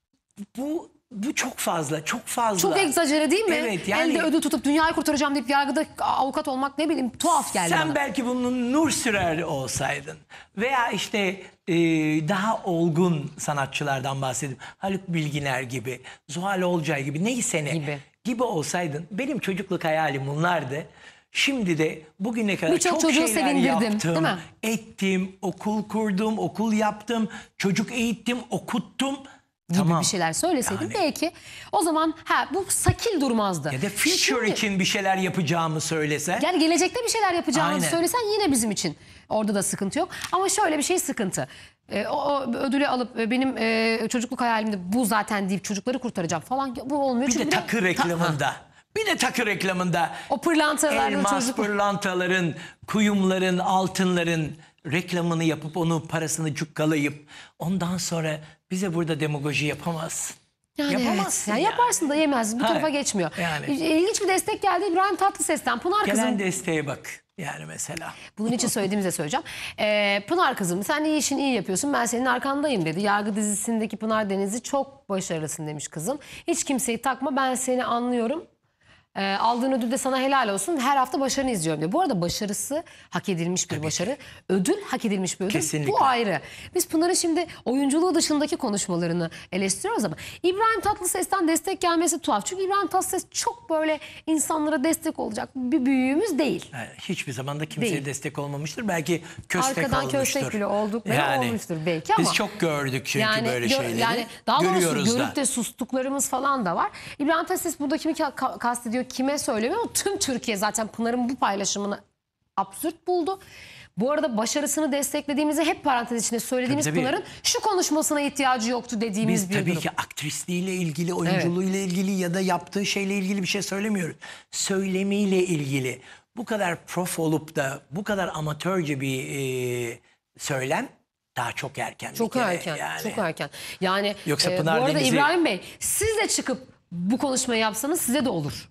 bu bu çok fazla, çok fazla. Çok egzajere değil mi? Evet, yani... Elde ödül tutup dünyayı kurtaracağım deyip yargıda avukat olmak, ne bileyim, tuhaf geldi Sen bana. belki bunun Nur Sürer olsaydın veya işte e, daha olgun sanatçılardan bahsedeyim. Haluk Bilginer gibi, Zuhal Olcay gibi, neyse ne Gibi. gibi olsaydın. Benim çocukluk hayalim bunlardı. Şimdi de bugüne kadar Birçok çok çocuğu şeyler sevindirdim, yaptım, değil mi? ettim, okul kurdum, okul yaptım, çocuk eğittim, okuttum. Gibi Tamam. bir şeyler söyleseydin Yani. belki o zaman ha bu sakil durmazdı. Ya da future Şimdi- için bir şeyler yapacağımı söylesen. Yani gelecekte bir şeyler yapacağını Aynen. söylesen yine bizim için orada da sıkıntı yok. Ama şöyle bir şey sıkıntı. Ee, o, o ödülü alıp e, benim e, çocukluk hayalimde bu zaten deyip çocukları kurtaracağım falan, bu olmuyor. Bir Çünkü de takı reklamında. Bir de takı reklamında. O pırlantalarla Elmas çocuk... pırlantaların, kuyumların, altınların reklamını yapıp onu parasını cukkalayıp ondan sonra bize burada demagoji yapamazsın. Yani Yapamazsın evet. Yani yani. yaparsın da yemez. Bu Ha, tarafa geçmiyor. yani. İlginç bir destek geldi İbrahim Tatlıses'ten. Pınar Gelen kızım. desteğe bak yani mesela. Bunun için söylediğimizi söyleyeceğim. Ee, Pınar kızım, sen iyi işin iyi yapıyorsun. Ben senin arkandayım dedi. Yargı dizisindeki Pınar Deniz'i çok başarılısın demiş kızım. Hiç kimseyi takma, ben seni anlıyorum. Ee, aldığın ödül de sana helal olsun. Her hafta başarını izliyorum diyor. Bu arada başarısı hak edilmiş bir Tabii başarı. Ödül hak edilmiş bir ödül. Kesinlikle. Bu ayrı. Biz Pınar'ın şimdi oyunculuğu dışındaki konuşmalarını eleştiriyoruz ama İbrahim Tatlıses'ten destek gelmesi tuhaf. Çünkü İbrahim Tatlıses çok böyle insanlara destek olacak bir büyüğümüz değil. Yani hiçbir zaman da kimseye Değil. destek olmamıştır. Belki köstek Arkadan olmuştur. köstek bile oldukları olmuştur belki ama. Biz çok gördük çünkü böyle gö- şeyleri. Yani daha doğrusu Görüyoruz görüp da. de sustuklarımız falan da var. İbrahim Tatlıses burada kimi ka- ka- kastediyor, kime söylemiyor ama tüm Türkiye zaten Pınar'ın bu paylaşımını absürt buldu. Bu arada başarısını desteklediğimizi hep parantez içinde söylediğimiz Tabii, tabii. Pınar'ın şu konuşmasına ihtiyacı yoktu dediğimiz Biz bir tabii durum. ki aktrisliğiyle ilgili, oyunculuğuyla ilgili ya da yaptığı şeyle ilgili bir şey söylemiyoruz. Söylemiyle ilgili. Bu kadar prof olup da bu kadar amatörce bir e, söylem daha çok erken. bir Çok kere erken, yani. çok erken. Yani Yoksa e, bu Pınar arada Deniz'i- İbrahim Bey, siz de çıkıp bu konuşmayı yapsanız size de olur.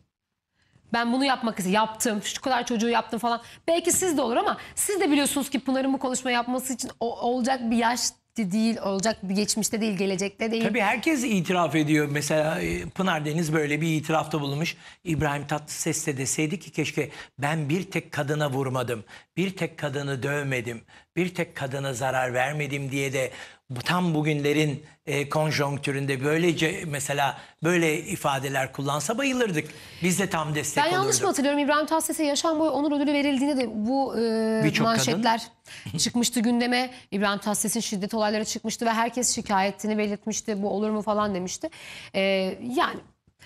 Ben bunu yapmak istedim, yaptım, şu kadar çocuğu yaptım falan. Belki siz de olur ama siz de biliyorsunuz ki Pınar'ın bu konuşma yapması için o- olacak bir yaş bitti değil, olacak bir geçmişte değil, gelecekte değil. Tabii herkes itiraf ediyor. Mesela Pınar Deniz böyle bir itirafta bulunmuş. İbrahim Tatlıses de deseydi ki keşke ben bir tek kadına vurmadım, bir tek kadını dövmedim, bir tek kadına zarar vermedim diye de bu tam bugünlerin e, konjonktüründe böylece mesela böyle ifadeler kullansa bayılırdık. Biz de tam destek Ben olurduk. yanlış mı hatırlıyorum? İbrahim Tatlıses'e yaşam boyu onur ödülü verildiğinde de bu e, manşetler çıkmıştı gündeme. İbrahim Tatlıses'in şiddet olayları çıkmıştı ve herkes şikayetini belirtmişti. Bu olur mu falan demişti. E, yani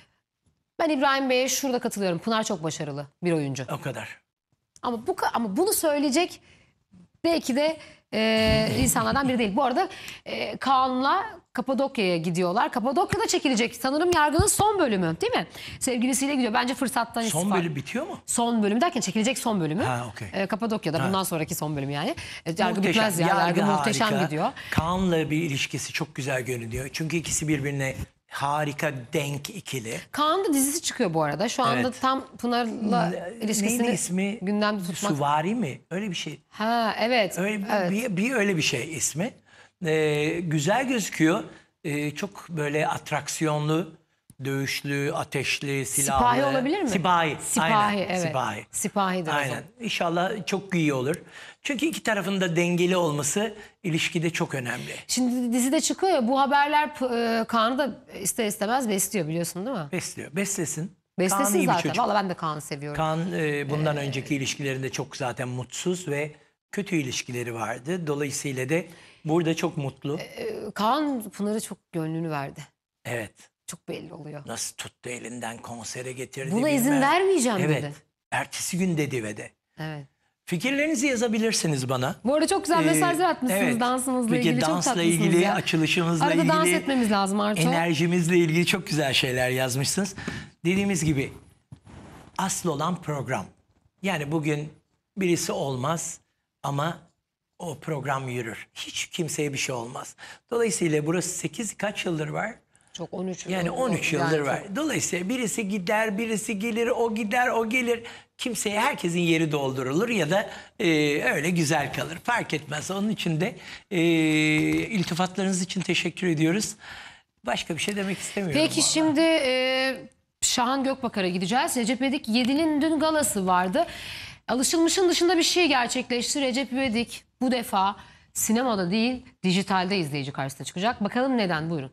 ben İbrahim Bey'e şurada katılıyorum. Pınar çok başarılı bir oyuncu. O kadar. Ama bu ama bunu söyleyecek belki de e, insanlardan biri değil. Bu arada e, Kaan'la Kapadokya'ya gidiyorlar. Kapadokya'da çekilecek sanırım yargının son bölümü değil mi? Sevgilisiyle gidiyor. Bence fırsattan Son istifa. bölüm bitiyor mu? Son bölüm derken çekilecek son bölümü. Ha, okay. e, Kapadokya'da Ha. bundan sonraki son bölüm yani. E, yargı Muhteşem. bitmez ya. Yargı, Yargı muhteşem harika. gidiyor. Kaan'la bir ilişkisi çok güzel görünüyor. Çünkü ikisi birbirine harika denk ikili. Kaan'da dizisi çıkıyor bu arada. Şu anda Evet. tam Pınar'la ilişkisini Neydi ismi? gündemde tutmak. Suvari mi? Öyle bir şey. Ha evet. Öyle evet. bir, bir öyle bir şey ismi. Ee, güzel gözüküyor. Ee, çok böyle atraksiyonlu, dövüşlü, ateşli, silahlı. Sipahi olabilir mi? Sipahi. Sipahi, Aynen. evet. Sipahi. Sipahidir o Aynen. zaman. İnşallah çok iyi olur. Çünkü iki tarafın da dengeli olması ilişkide çok önemli. Şimdi dizide çıkıyor ya, bu haberler e, Kaan'ı da ister istemez besliyor, biliyorsun değil mi? Besliyor. Beslesin. Kaan Beslesin iyi bir zaten. çocuk. Valla ben de Kaan'ı seviyorum. Kaan e, bundan önceki ilişkilerinde çok zaten mutsuz ve kötü ilişkileri vardı. Dolayısıyla da burada çok mutlu. E, Kaan Pınar'a çok gönlünü verdi. Evet. Çok belli oluyor. Nasıl tuttu elinden konsere getirdi. Buna izin bilmem. vermeyeceğim evet. dedi. Ertesi gün dedi ve de. Evet. Fikirlerinizi yazabilirsiniz bana. Bu arada çok güzel Ee, mesajlar atmışsınız evet. dansımızla Peki, ilgili. Çok dansla tatlısınız ilgili, ya. açılışımızla Arada ilgili. dans etmemiz lazım Arto. Enerjimizle ilgili çok güzel şeyler yazmışsınız. Dediğimiz gibi asıl olan program. Yani bugün birisi olmaz ama o program yürür. Hiç kimseye bir şey olmaz. Dolayısıyla burası sekiz kaç yıldır var? Çok on üç Yani on üç yani yıldır çok- var. Dolayısıyla birisi gider, birisi gelir, o gider, o gelir. Kimseye, herkesin yeri doldurulur ya da e, öyle güzel kalır. Fark etmez. Onun için de e, iltifatlarınız için teşekkür ediyoruz. Başka bir şey demek istemiyorum. Peki vallahi. şimdi e, Şahan Gökbakar'a gideceğiz. Recep İvedik yedi'nin dün galası vardı. Alışılmışın dışında bir şey gerçekleşti. Recep İvedik bu defa sinemada değil dijitalde izleyici karşısına çıkacak. Bakalım neden, buyurun.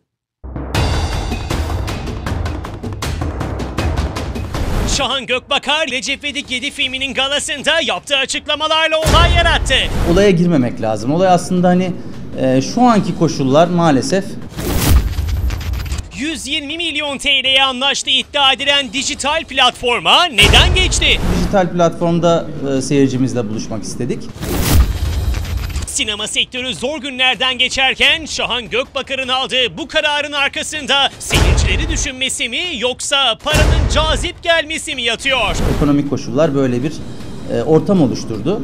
Şahan Gökbakar, Recep İvedik yedi filminin galasında yaptığı açıklamalarla olay yarattı. Olaya girmemek lazım. Olay aslında hani e, şu anki koşullar maalesef yüz yirmi milyon T L'ye anlaştığı iddia edilen dijital platforma neden geçti? dijital platformda e, seyircimizle buluşmak istedik. Sinema sektörü zor günlerden geçerken Şahan Gökbakar'ın aldığı bu kararın arkasında seyircileri düşünmesi mi yoksa paranın cazip gelmesi mi yatıyor? Ekonomik koşullar böyle bir e, ortam oluşturdu.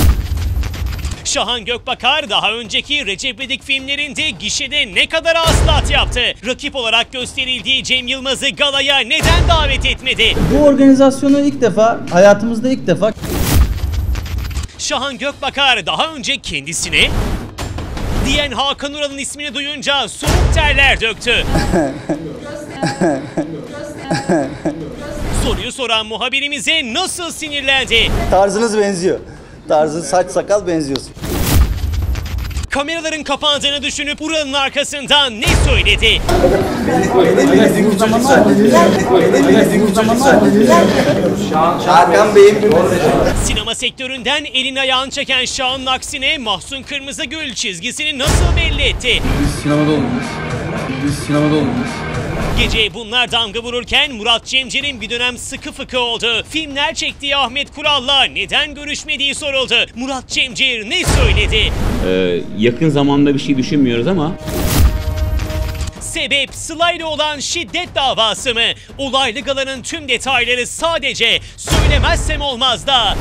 Şahan Gökbakar daha önceki Recep İvedik filmlerinde gişede ne kadar hasılat yaptı? Rakip olarak gösterildiği Cem Yılmaz'ı galaya neden davet etmedi? Bu organizasyonu ilk defa, hayatımızda ilk defa Şahan Gökbakar daha önce kendisine diyen Hakan Ural'ın ismini duyunca soğuk terler döktü. Soruyu soran muhabirimize nasıl sinirlendi? tarzınız benziyor. Tarzın, saç sakal benziyorsun. Kameraların kapandığını düşünüp Ural'ın arkasından ne söyledi? Hakan Bey'in Sinema sektöründen elini ayağını çeken Şahan'ın aksine Mahsun Kırmızıgül çizgisini nasıl belli etti? Biz sinemada olmuyoruz. Biz sinemada olmuyoruz. Gece bunlar damga vururken Murat Cemcir'in bir dönem sıkı fıkı oldu. Filmler çektiği Ahmet Kural'la neden görüşmediği soruldu. Murat Cemcir ne söyledi? Ee, yakın zamanda bir şey düşünmüyoruz ama Sebep Sıla ile olan şiddet davası mı? Olaylı galanın tüm detayları sadece söylemezsem olmaz da.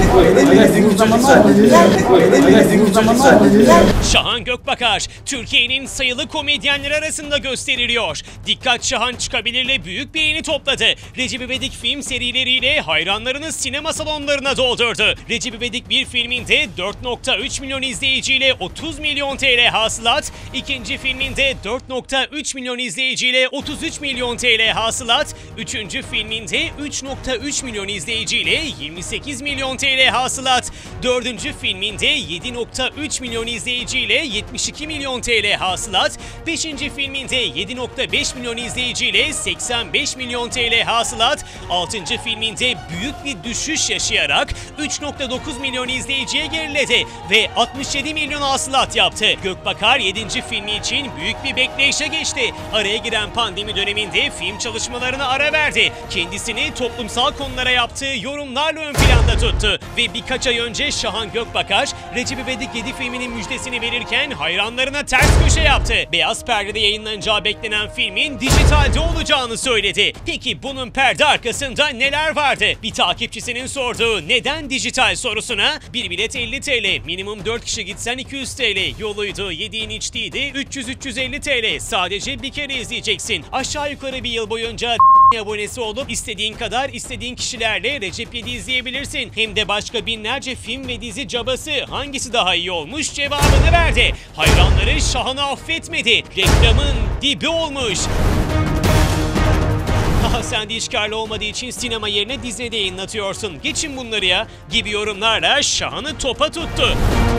Şahan Gökbakar, Türkiye'nin sayılı komedyenleri arasında gösteriliyor. Dikkat Şahan Çıkabilir'le büyük beğeni topladı. Recep İvedik film serileriyle hayranlarını sinema salonlarına doldurdu. Recep İvedik bir filminde dört nokta üç milyon izleyiciyle otuz milyon T L hasılat, ikinci filminde dört nokta üç milyon izleyiciyle otuz üç milyon T L hasılat, üçüncü filminde üç nokta üç milyon izleyiciyle yirmi sekiz milyon T L hasılat, dördüncü filminde yedi nokta üç milyon izleyiciyle yetmiş iki milyon T L hasılat, beşinci filminde yedi nokta beş milyon izleyiciyle seksen beş milyon T L hasılat, altıncı filminde büyük bir düşüş yaşayarak üç nokta dokuz milyon izleyiciye geriledi ve altmış yedi milyon hasılat yaptı. Gökbakar yedinci filmi için büyük bir bekleyişe geçti. Araya giren pandemi döneminde film çalışmalarına ara verdi. Kendisini toplumsal konulara yaptığı yorumlarla ön planda tuttu ve birkaç ay önce Şahan Gökbakar Recep İvedik yedi filminin müjdesini verirken hayranlarına ters köşe yaptı. Beyaz Perde'de yayınlanacağı beklenen filmin dijitalde olacağını söyledi. Peki bunun perde arkasında neler vardı? Bir takipçisinin sorduğu neden dijital sorusuna bir bilet elli T L, minimum dört kişi gitsen iki yüz T L, yoluydu, yediğin içtiydi üç yüz üç yüz elli T L, sadece bir kere izleyeceksin. Aşağı yukarı bir yıl boyunca abonesi olup istediğin kadar istediğin kişilerle Recep yedi izleyebilirsin. Hem de başka binlerce film ve dizi cabası, hangisi daha iyi olmuş cevabını verdi. Hayranları Şahan'ı affetmedi. Reklamın dibi olmuş. Aha sen de işkarlı olmadığı için sinema yerine dizide yayınlatıyorsun. Geçin bunları ya gibi yorumlarla Şahan'ı topa tuttu.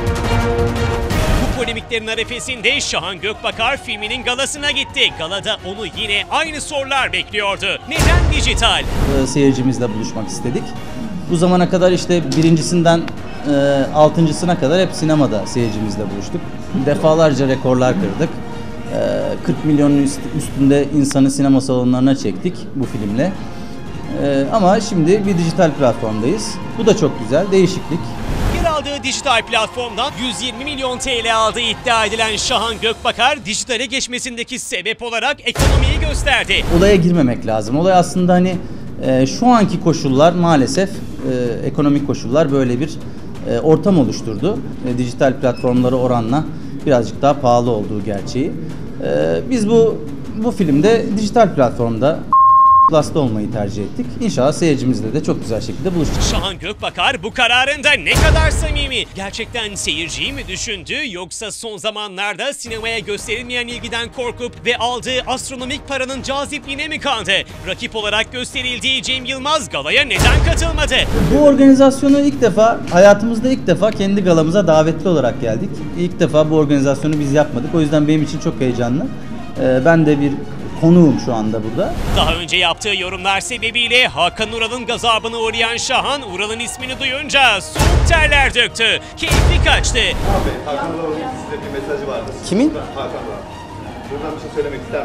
Bu polemiklerin arefesinde Şahan Gökbakar filminin galasına gitti. Galada onu yine aynı sorular bekliyordu. Neden dijital? Ee, seyircimizle buluşmak istedik. Bu zamana kadar işte birincisinden e, altıncısına kadar hep sinemada seyircimizle buluştuk. Defalarca rekorlar kırdık. kırk milyonun üstünde insanı sinema salonlarına çektik bu filmle. Ama şimdi bir dijital platformdayız. Bu da çok güzel, değişiklik. Yer aldığı dijital platformdan yüz yirmi milyon T L aldığı iddia edilen Şahan Gökbakar, dijitale geçmesindeki sebep olarak ekonomiyi gösterdi. Olaya girmemek lazım. Olay aslında hani şu anki koşullar maalesef ekonomik koşullar böyle bir ortam oluşturdu. Dijital platformları oranla birazcık daha pahalı olduğu gerçeği. Ee, biz bu bu filmde dijital platformda Plus'ta olmayı tercih ettik. İnşallah seyircimizle de çok güzel şekilde buluşacağız. Şahan Gökbakar bu kararında ne kadar samimi? Gerçekten seyirciyi mi düşündü yoksa son zamanlarda sinemaya gösterilmeyen ilgiden korkup ve aldığı astronomik paranın cazipliğine mi kandı? Rakip olarak gösterildiği Cem Yılmaz galaya neden katılmadı? Bu organizasyonu ilk defa, hayatımızda ilk defa kendi galamıza davetli olarak geldik. İlk defa bu organizasyonu biz yapmadık. O yüzden benim için çok heyecanlı. Ee, ben de bir konuğum şu anda burada. Daha önce yaptığı yorumlar sebebiyle Hakan Ural'ın gazabına uğrayan Şahan, Ural'ın ismini duyunca soğuk terler döktü. Keyifli kaçtı. Abi, Hakan Ural'ın size bir mesajı vardı. Kimin? Hakan Ural. Buradan bir şey söylemek ister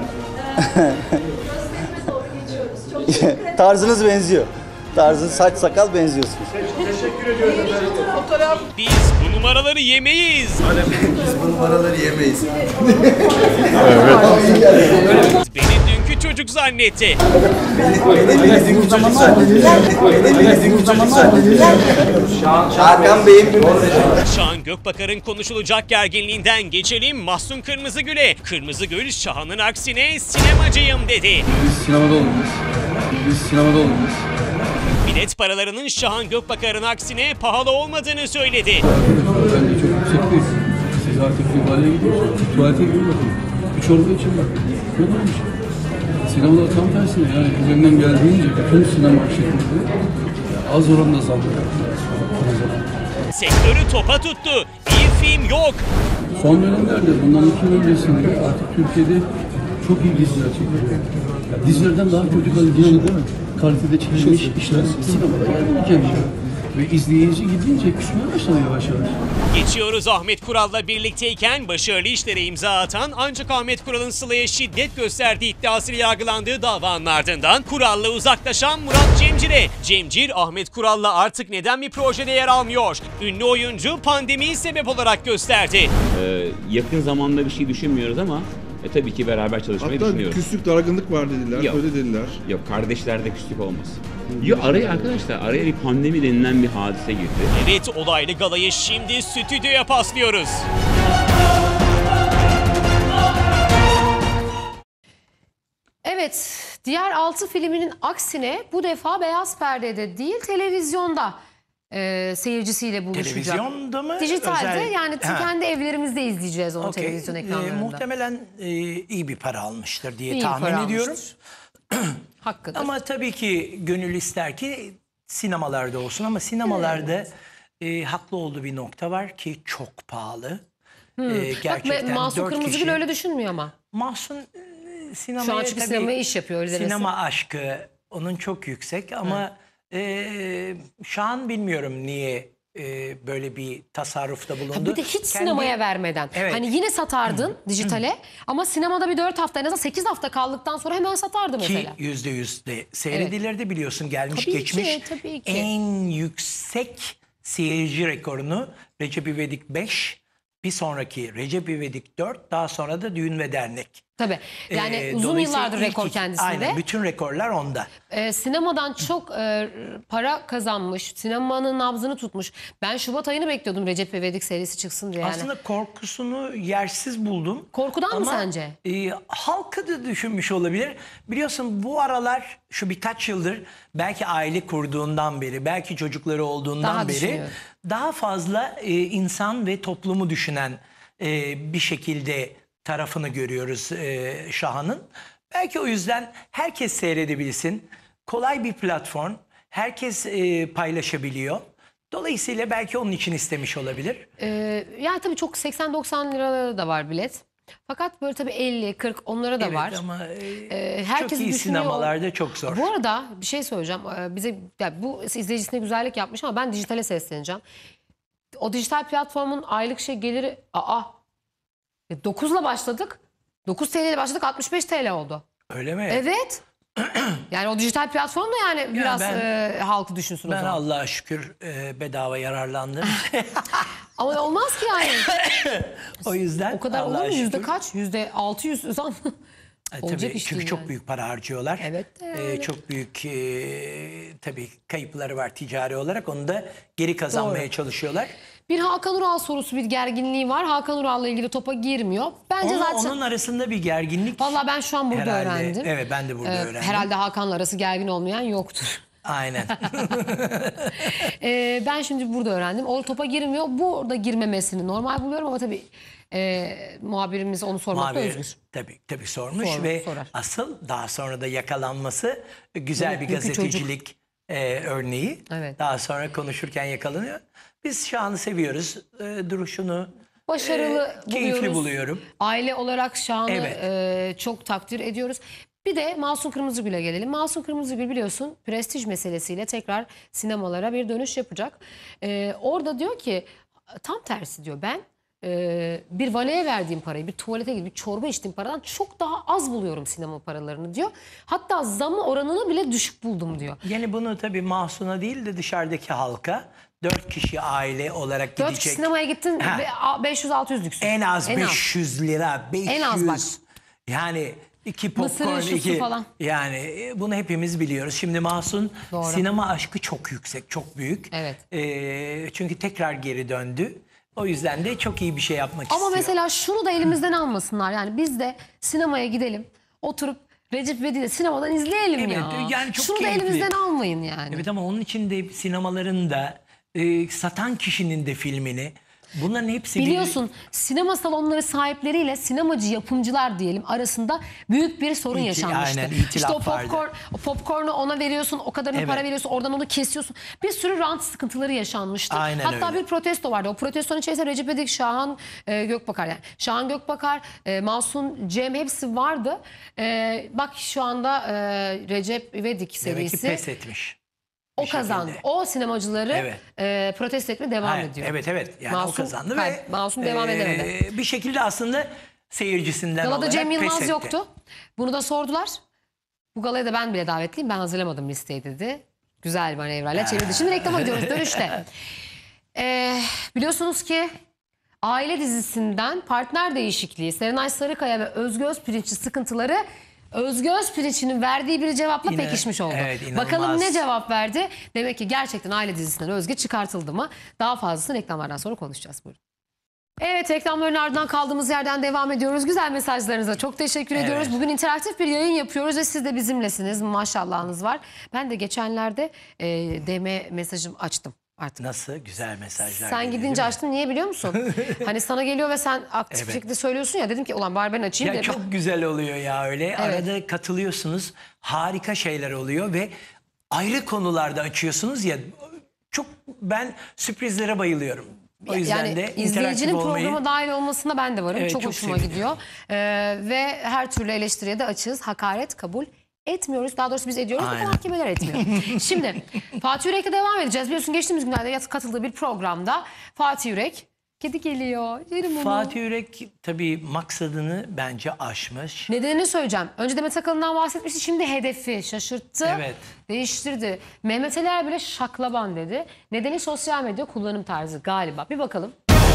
misiniz? Tarzınız benziyor. Tarzın, saç sakal benziyorsunuz. Teşekkür ediyoruz efendim. Fotoğraf. Biz bu numaraları yemeyiz. Biz bu numaraları yemeyiz. Beni dünkü çocuk zannetti. Beni dünkü çocuk zannetti. Beni dünkü çocuk zannetti. Hakan Bey'in bir mesajı. Şahan Gökbakar'ın konuşulacak gerginliğinden geçelim Mahsun Kırmızıgül'e. Kırmızıgül Şahan'ın aksine sinemacıyım dedi. Biz sinemada olmalıyız. Biz sinemada olmalıyız. Bilet paralarının Şahan Gökbakar'ın aksine pahalı olmadığını söyledi. Ben de çok yüksek değil. Siz artık yukarıya gidiyorsunuz. Tuvalete gidin bakın. Bir çorba için bakın. Ne olmuş? Sinemada tam tersine yani üzerinden geldiğince bütün sinema şirketleri az oranda zam yapıyorlar. Sektörü topa tuttu. İyi film yok. Son dönemlerde bundan iki yıl öncesinde artık Türkiye'de çok iyi diziler çekiliyor. Yani dizilerden daha kötü kaliteli değil mi? Kalitede çekilmiş işler sinemada gelmeyecek. Ve izleyici gidince küsmeye başladı yavaş yavaş. Geçiyoruz Ahmet Kural'la birlikteyken başarılı işlere imza atan ancak Ahmet Kural'ın Sıla'ya şiddet gösterdiği iddiasıyla yargılandığı davanın ardından Kural'la uzaklaşan Murat Cemcir'e. Cemcir, Ahmet Kural'la artık neden bir projede yer almıyor? Ünlü oyuncu pandemiyi sebep olarak gösterdi. Ee, yakın zamanda bir şey düşünmüyoruz ama E, tabii ki beraber çalışmayı Hatta düşünüyoruz. küslük, dargınlık var dediler, Yok. öyle dediler. Yok, kardeşlerde küslük olmaz. Yok, araya arkadaşlar, araya bir pandemi denilen bir hadise girdi. Evet, olaylı galayı şimdi stüdyoya paslıyoruz. Evet, diğer altı filminin aksine bu defa beyaz perdede değil televizyonda e, seyircisiyle buluşacak. Televizyonda mı? Dijitalde Özel- yani Ha. kendi evlerimizde izleyeceğiz onu Okey. televizyon Ee, ekranlarında. muhtemelen e, iyi bir para almıştır diye İyi tahmin para ediyorum. almıştır. Hakkıdır. Ama tabii ki gönül ister ki sinemalarda olsun ama sinemalarda e, haklı olduğu bir nokta var ki çok pahalı. Hmm. E, Bak, gerçekten Mahsun dört Kırmızıgül kişi. öyle düşünmüyor ama. Mahsun e, sinemaya Şu an çünkü tabii sinemaya iş yapıyor, öyle demesin. sinema aşkı onun çok yüksek ama e, şu an bilmiyorum niye e, böyle bir tasarrufta bulundu. Ha, bir de hiç Kendi- sinemaya vermeden. Evet. Hani yine satardın dijitale ama sinemada bir dört hafta en azından sekiz hafta kaldıktan sonra hemen satardı Ki mesela. yüzde yüz de seyredilirdi biliyorsun gelmiş Tabii ki, geçmiş. tabii ki. En yüksek seyirci rekorunu Recep İvedik beş, bir sonraki Recep İvedik dört, daha sonra da Düğün ve Dernek. Tabii. Yani Ee, uzun dolayısıyla yıllardır ilk rekor iki- kendisinde. Aynen, bütün rekorlar onda. Ee, sinemadan çok e, para kazanmış, sinemanın nabzını tutmuş. Ben Şubat ayını bekliyordum Recep İvedik serisi çıksın diye. Yani. Aslında korkusunu yersiz buldum. Korkudan mı Ama, sence? E, halkı da düşünmüş olabilir. Biliyorsun bu aralar şu birkaç yıldır belki aile kurduğundan beri, belki çocukları olduğundan Daha beri düşünüyor. daha fazla e, insan ve toplumu düşünen e, bir şekilde tarafını görüyoruz e, Şahan'ın. Belki o yüzden herkes seyredebilsin. Kolay bir platform. Herkes e, paylaşabiliyor. Dolayısıyla belki onun için istemiş olabilir. Ee, yani tabii çok seksen doksan liraları da var bilet. Fakat böyle tabii elli kırk onlara da Evet var. ama e, Ee, herkes çok iyi düşünüyor. sinemalarda çok zor. Bu arada bir şey söyleyeceğim. Ee, bize yani bu izleyicisine güzellik yapmış ama ben dijitale sesleneceğim. O dijital platformun aylık şey geliri aa dokuzla başladık. dokuz T L ile başladık, altmış beş T L oldu. Öyle mi? Evet. Yani o dijital platform da yani biraz ben- e, halkı düşünsün o Ben zaman. Allah'a şükür e, bedava yararlandım. Ama olmaz ki yani. O yüzden O kadar olur Allah'a mu? Yüzde şükür. kaç? Yüzde altı yüz. E, Olacak tabii, iş çünkü değil çok yani. büyük para harcıyorlar. Evet de E, yani. çok büyük e, tabii kayıpları var ticari olarak. Onu da geri kazanmaya Doğru. çalışıyorlar. Bir Hakan Ural sorusu, bir gerginliği var. Hakan Ural'la ilgili topa girmiyor. Bence Onun, zaten... onun arasında bir gerginlik. Vallahi ben şu an burada herhalde, öğrendim. Evet, ben de burada Ee, öğrendim. Herhalde Hakan'la arası gergin olmayan yoktur. Aynen. Ee, ben şimdi burada öğrendim. O topa girmiyor. Burada girmemesini normal buluyorum ama tabii e, muhabirimiz onu sormakta Muhabir, özgür. Tabii, tabii sormuş Sormak, ve sorar. asıl daha sonra da yakalanması güzel bir Dünkü çocuk. gazetecilik e, örneği. Evet. Daha sonra konuşurken yakalanıyor. Biz Şahan'ı seviyoruz. E, duruşunu Başarılı e, keyifli buluyoruz. buluyorum. Aile olarak Şahan'ı Evet. e, çok takdir ediyoruz. Bir de Mahsun Kırmızıgül'e gelelim. Mahsun Kırmızıgül biliyorsun prestij meselesiyle tekrar sinemalara bir dönüş yapacak. E, orada diyor ki tam tersi diyor, ben e, bir valeye verdiğim parayı, bir tuvalete gidip bir çorba içtiğim paradan çok daha az buluyorum sinema paralarını diyor. Hatta zamı oranını bile düşük buldum diyor. Yani bunu tabii Mahsun'a değil de dışarıdaki halka dört kişi aile olarak Dört gidecek. kişi sinemaya gittin Ha. ve a- beş yüz altı yüz lüksün. En az En az. beş yüz lira. beş yüz. En az bak. Yani iki Mısırı, popcorn, şusu iki falan. yani e, bunu hepimiz biliyoruz. Şimdi Mahsun Doğru. sinema aşkı çok yüksek, çok büyük. Evet. Ee, çünkü tekrar geri döndü. O yüzden de çok iyi bir şey yapmak Ama istiyor. mesela şunu da elimizden almasınlar. Yani biz de sinemaya gidelim, oturup Recep İvedik'i de sinemadan izleyelim Evet, ya. yani çok şunu keyifli. da elimizden almayın yani. Evet, ama onun için de sinemaların da e, satan kişinin de filmini, bunların hepsi bir- Biliyorsun sinema salonları sahipleriyle sinemacı yapımcılar diyelim arasında büyük bir sorun İti- yaşanmıştı. aynen, itilaf işte o vardı. popcorn, o popcornu ona veriyorsun, o kadarını Evet. para veriyorsun, oradan onu kesiyorsun. Bir sürü rant sıkıntıları yaşanmıştı. Aynen Hatta öyle. bir protesto vardı. O protestonun içerisinde Recep İvedik, Şahan e, Gökbakar yani. Şahan Gökbakar, e, Mahsun, Cem hepsi vardı. E, bak şu anda e, Recep İvedik demek ki serisi pes etmiş. o bir kazandı. şekilde. O sinemacıları Evet. e, protesto etmeye devam Hayır, ediyor. Evet evet yani Mahsun o kazandı kay- ve Mahsun devam edemedi. bir şekilde aslında seyircisinden Galada olarak Cem pes Yılmaz etti. yoktu. Bunu da sordular. Bu galaya da ben bile davetliyim. Ben hazırlamadım listeyi dedi. Güzel bir manevrayla çevirdi. Şimdi reklama gidiyoruz dönüşte. Ee, biliyorsunuz ki Aile dizisinden partner değişikliği, Serenay Sarıkaya ve Özge Özpirinç'in sıkıntıları Özge Özpirinç'in verdiği bir cevapla Yine, pekişmiş oldu. evet, inanılmaz. Bakalım ne cevap verdi? Demek ki gerçekten aile dizisinden Özge çıkartıldı mı? Daha fazlasını reklamlardan sonra konuşacağız. Buyurun. Evet, reklamların ardından kaldığımız yerden devam ediyoruz. Güzel mesajlarınıza çok teşekkür Evet. ediyoruz. Bugün interaktif bir yayın yapıyoruz ve siz de bizimlesiniz. Maşallahınız var. Ben de geçenlerde e, D M mesajım açtım artık. Nasıl? Güzel mesajlar. Sen geliyor, gidince değil mi? açtın. Niye biliyor musun? Hani sana geliyor ve sen aktif Evet. bir şekilde söylüyorsun ya. Dedim ki ulan bari ben açayım. Ya dedim. çok güzel oluyor ya öyle. Evet. Arada katılıyorsunuz. Harika şeyler oluyor ve ayrı konularda açıyorsunuz ya. Çok ben sürprizlere bayılıyorum. O yüzden yani de interaktif izleyicinin olmayı... programa dahil olmasına ben de varım. Evet, çok, çok hoşuma seviniyorum. gidiyor. Ee, ve her türlü eleştiriye de açığız. Hakaret kabul etmiyoruz. Daha doğrusu biz ediyoruz ama Aynen. mahkemeler etmiyor. Şimdi Fatih Yürek'le devam edeceğiz. Biliyorsun geçtiğimiz günlerde katıldığı bir programda Fatih Yürek, kedi geliyor. Yerim onu. Fatih Yürek tabii maksadını bence aşmış. Nedenini söyleyeceğim. Önce Demet Akalın'dan bahsetmişti. Şimdi hedefi şaşırttı. Evet. Değiştirdi. Mehmet Ali Erbil'e şaklaban dedi. Nedeni sosyal medya kullanım tarzı galiba. Bir bakalım.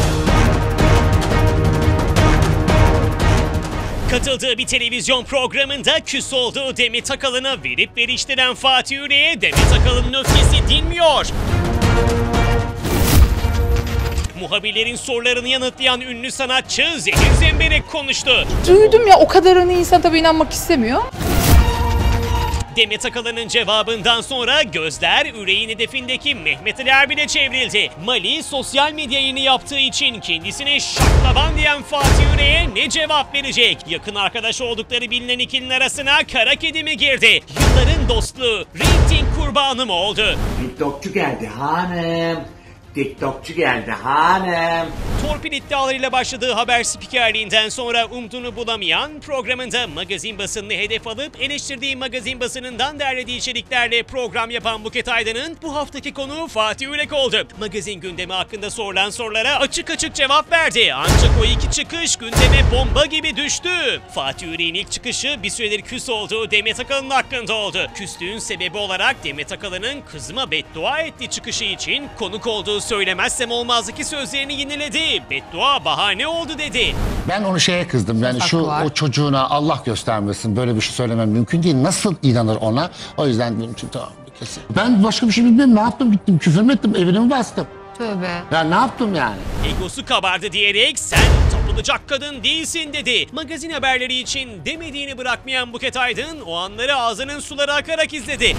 Katıldığı bir televizyon programında küs olduğu Demet Akalın'a verip veriştiren Fatih Yürek'e Demet Akalın'ın öfkesi dinmiyor. Muhabirlerin sorularını yanıtlayan ünlü sanatçı Zehir Zemberek konuştu. Duydum ya, o kadarını insan tabii inanmak istemiyor. Demet Akalın'ın cevabından sonra gözler Ürek'in hedefindeki Mehmet Ali Erbil'e çevrildi. Mali sosyal medya yayını yaptığı için kendisine şaklaban diyen Fatih Yürek'e ne cevap verecek? Yakın arkadaş oldukları bilinen ikilinin arasına kara kedi mi girdi? Yılların dostluğu reyting kurbanı mı oldu? TikTokçu geldi hanım. TikTokçu geldi hanım. Torpil iddialarıyla başladığı haber spikerliğinden sonra umduğunu bulamayan programında magazin basınını hedef alıp eleştirdiği magazin basınından derlediği içeriklerle program yapan Buket Aydın'ın bu haftaki konuğu Fatih Yürek oldu. Magazin gündemi hakkında sorulan sorulara açık açık cevap verdi. Ancak o iki çıkış gündeme bomba gibi düştü. Fatih Yürek'in ilk çıkışı bir süredir küs olduğu Demet Akalın hakkında oldu. Küslüğün sebebi olarak Demet Akalın'ın kızıma beddua etti çıkışı için konuk olduğu söylemezsem olmazdaki sözlerini yineledi. Beddua bahane oldu dedi. Ben onu şeye kızdım. Yani şu var. o çocuğuna Allah göstermesin, böyle bir şey söylemem mümkün değil. Nasıl inanır ona? O yüzden dedim ki tamam kesin. Ben başka bir şey bilmiyorum. Ne yaptım? Gittim küfür mü ettim? Evine mi bastım? Tövbe. Ya ne yaptım yani? Egosu kabardı diyerek sen tapılacak kadın değilsin dedi. Magazin haberleri için demediğini bırakmayan Buket Aydın o anları ağzının suları akarak izledi.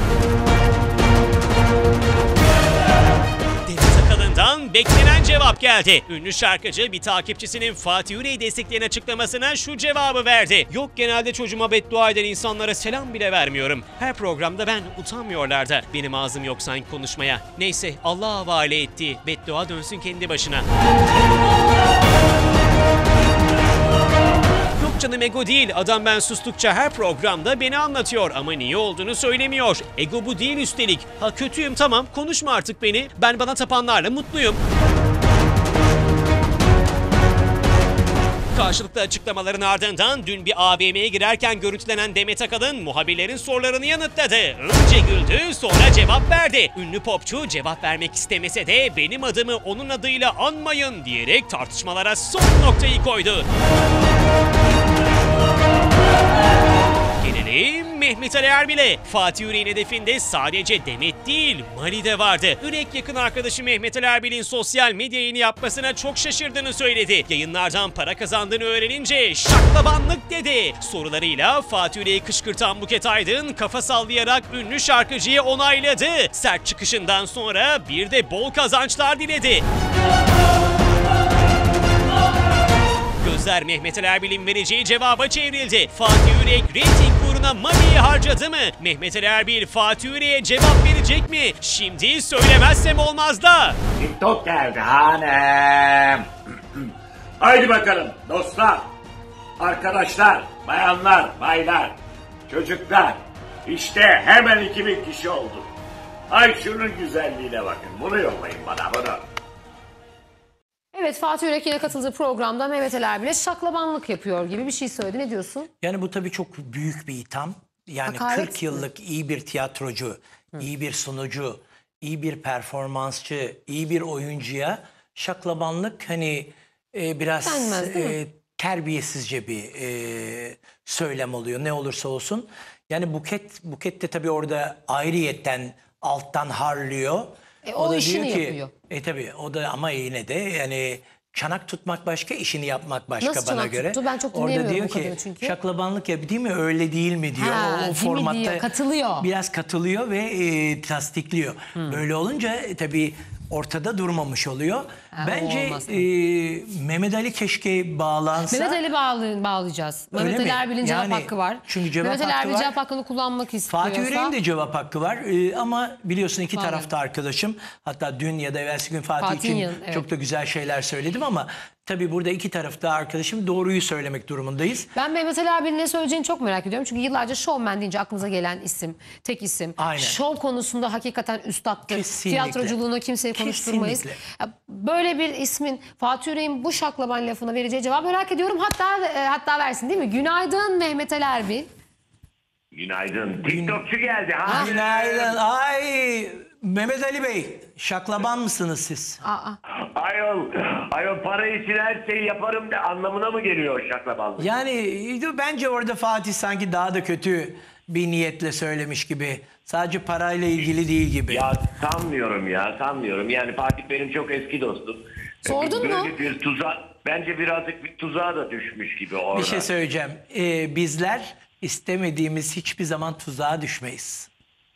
Akalın'dan beklenen cevap geldi. Ünlü şarkıcı bir takipçisinin Fatih Yürek'i destekleyen açıklamasına şu cevabı verdi. Yok, genelde çocuğuma beddua eden insanlara selam bile vermiyorum. Her programda ben utanmıyorlar da. Benim ağzım yok sanki konuşmaya. Neyse, Allah'a havale etti. Beddua dönsün kendi başına. Canım ego değil. Adam ben sustukça her programda beni anlatıyor ama niye olduğunu söylemiyor. Ego bu değil üstelik. Ha kötüyüm tamam, konuşma artık beni. Ben bana tapanlarla mutluyum. Karşılıklı açıklamaların ardından dün bir A V M'ye girerken görüntülenen Demet Akalın muhabirlerin sorularını yanıtladı. Önce güldü, sonra cevap verdi. Ünlü popçu cevap vermek istemese de benim adımı onun adıyla anmayın diyerek tartışmalara son noktayı koydu. Gelelim Mehmet Ali Erbil'e. Fatih Yürek'in hedefinde sadece Demet değil, Mali de vardı. Yürek yakın arkadaşı Mehmet Ali Erbil'in sosyal medya yayını yapmasına çok şaşırdığını söyledi. Yayınlardan para kazandığını öğrenince şaklabanlık dedi. Sorularıyla Fatih Yürek'i kışkırtan Buket Aydın kafa sallayarak ünlü şarkıcıyı onayladı. Sert çıkışından sonra bir de bol kazançlar diledi. Gözler Mehmet Ali Erbil'in vereceği cevaba çevrildi. Fatih Yürek reyting uğruna Mali'yi harcadı mı? Mehmet Ali Erbil Fatih Yürek'e cevap verecek mi? Şimdi söylemezsem olmaz da. TikTok geldi hanım. Haydi bakalım dostlar, arkadaşlar, bayanlar, baylar, çocuklar. İşte hemen iki bin kişi oldu. Ay şunun güzelliğine bakın. Bunu yollayın bana, bunu. Evet, Fatih Yürek yine katıldığı programda Mehmet Ali Erbil'e şaklabanlık yapıyor gibi bir şey söyledi. Ne diyorsun? Yani bu tabii çok büyük bir itham. Yani Hakaret kırk mi? yıllık iyi bir tiyatrocu, Hı. iyi bir sunucu, iyi bir performansçı, iyi bir oyuncuya şaklabanlık hani e, biraz Denmez, değil mi? e, terbiyesizce bir e, söylem oluyor ne olursa olsun. Yani Buket Buket de tabii orada ayrıyetten alttan harlıyor. E, o da işini diyor ki, yapıyor. E tabii o da ama yine de yani çanak tutmak başka, işini yapmak başka Nasıl bana çanak göre. tuttu? Ben çok Orada dinleyemiyorum diyor bu kadını ki çünkü. şaklabanlık yap değil mi, öyle değil mi diyor. Ha, o, o değil mi formatta diyor, katılıyor. biraz katılıyor ve e, tasdikliyor. Böyle olunca e, tabii ortada durmamış oluyor. Ha, o Bence olmaz. e, Mehmet Ali keşke bağlansa. Mehmet Ali bağlı, bağlayacağız. Öyle Mehmet Ali mi? Erbil'in cevap Yani, hakkı var. çünkü cevap Mehmet Ali hakkı Erbil var. cevap hakkını kullanmak istiyorsa. Fatih Yüreğin de cevap hakkı var. Ee, ama biliyorsun iki Bağlayalım. tarafta arkadaşım. Hatta dün ya da evvelsi gün Fatih Fatih'in için yanı- evet. çok da güzel şeyler söyledim ama tabii burada iki tarafta arkadaşım, doğruyu söylemek durumundayız. Ben Mehmet Ali Erbil'in ne söyleyeceğini çok merak ediyorum. Çünkü yıllarca showman deyince aklımıza gelen isim, tek isim. Aynen. Şov konusunda hakikaten üstattır. Kesinlikle. Tiyatroculuğuna kimseyi konuşturmayız. Kesinlikle. Ya, böyle bir ismin Fatih Yüreğin bu şaklaban lafına vereceği cevabı merak ediyorum. Hatta e, hatta versin değil mi? Günaydın Mehmet Ali Erbil. Günaydın. TikTokçu geldi ha. Günaydın. Ay Mehmet Ali Bey, şaklaban mısınız siz? Aa. Ayol, ayol para için her şeyi yaparım de anlamına mı geliyor şaklabanlık? Yani bence orada Fatih sanki daha da kötü bir niyetle söylemiş gibi. Sadece parayla ilgili değil gibi. Ya sanmıyorum ya sanmıyorum. Yani Fatih benim çok eski dostum. Sordun Böyle mu? bir tuza, bence birazcık bir tuzağa da düşmüş gibi orada. Bir şey söyleyeceğim. Ee, bizler istemediğimiz hiçbir zaman tuzağa düşmeyiz.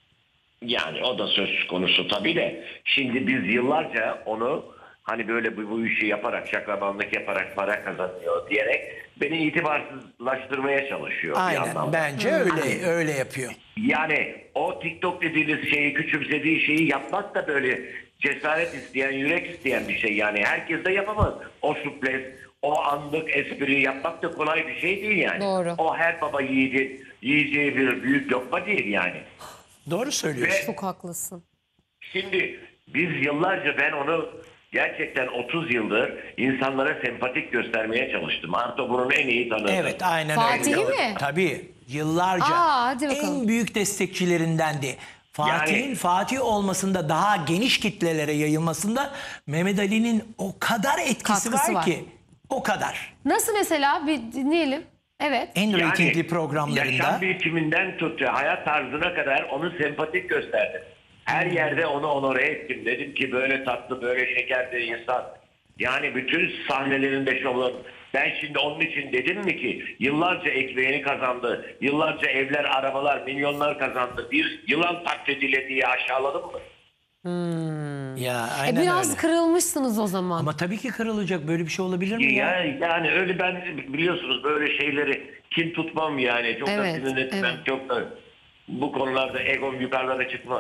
Yani o da söz konusu tabii de. Şimdi biz yıllarca onu hani böyle bu, bu işi yaparak, şaklabanlık yaparak para kazanıyor diyerek beni itibarsızlaştırmaya çalışıyor. bir Aynen. yandan. Bence öyle öyle yapıyor. Yani o TikTok dediğiniz şeyi, küçümsediği şeyi yapmak da böyle cesaret isteyen, yürek isteyen bir şey. Yani herkes de yapamaz. O sürpriz, o anlık espri yapmak da kolay bir şey değil yani. Doğru. O her baba yiyeceği, yiyeceği bir büyük lokma değil yani. Doğru söylüyorsun. Çok haklısın. Şimdi biz yıllarca ben onu gerçekten otuz yıldır insanlara sempatik göstermeye çalıştım. Arto bunun en iyi tanığı. Evet, aynen Fatih'i öyle. mi? Tabii. Yıllarca Aa, hadi bakalım. en büyük destekçilerindendi. Fatih'in Yani- Fatih olmasında, daha geniş kitlelere yayılmasında Mehmet Ali'nin o kadar etkisi Katkısı var, var. ki. O kadar. Nasıl mesela? Bir dinleyelim. Evet. En reytingli programlarında. Yaşam biçiminden tut, hayat tarzına kadar onu sempatik gösterdim. Her yerde onu onore ettim. Dedim ki böyle tatlı, böyle şeker bir insan. Yani bütün sahnelerinde şovlar. Ben şimdi onun için dedim mi ki yıllarca ekmeğini kazandı. Yıllarca evler, arabalar, milyonlar kazandı. Bir yılan taklidiyle diye aşağıladım mı? Ya E, aynen biraz öyle. kırılmışsınız o zaman. Ama tabii ki kırılacak. Böyle bir şey olabilir mi ya? Ya, yani öyle ben biliyorsunuz böyle şeyleri kim tutmam yani. Çok Evet, da sinir etmem. evet. Çok da bu konularda egom yukarılara çıkmaz.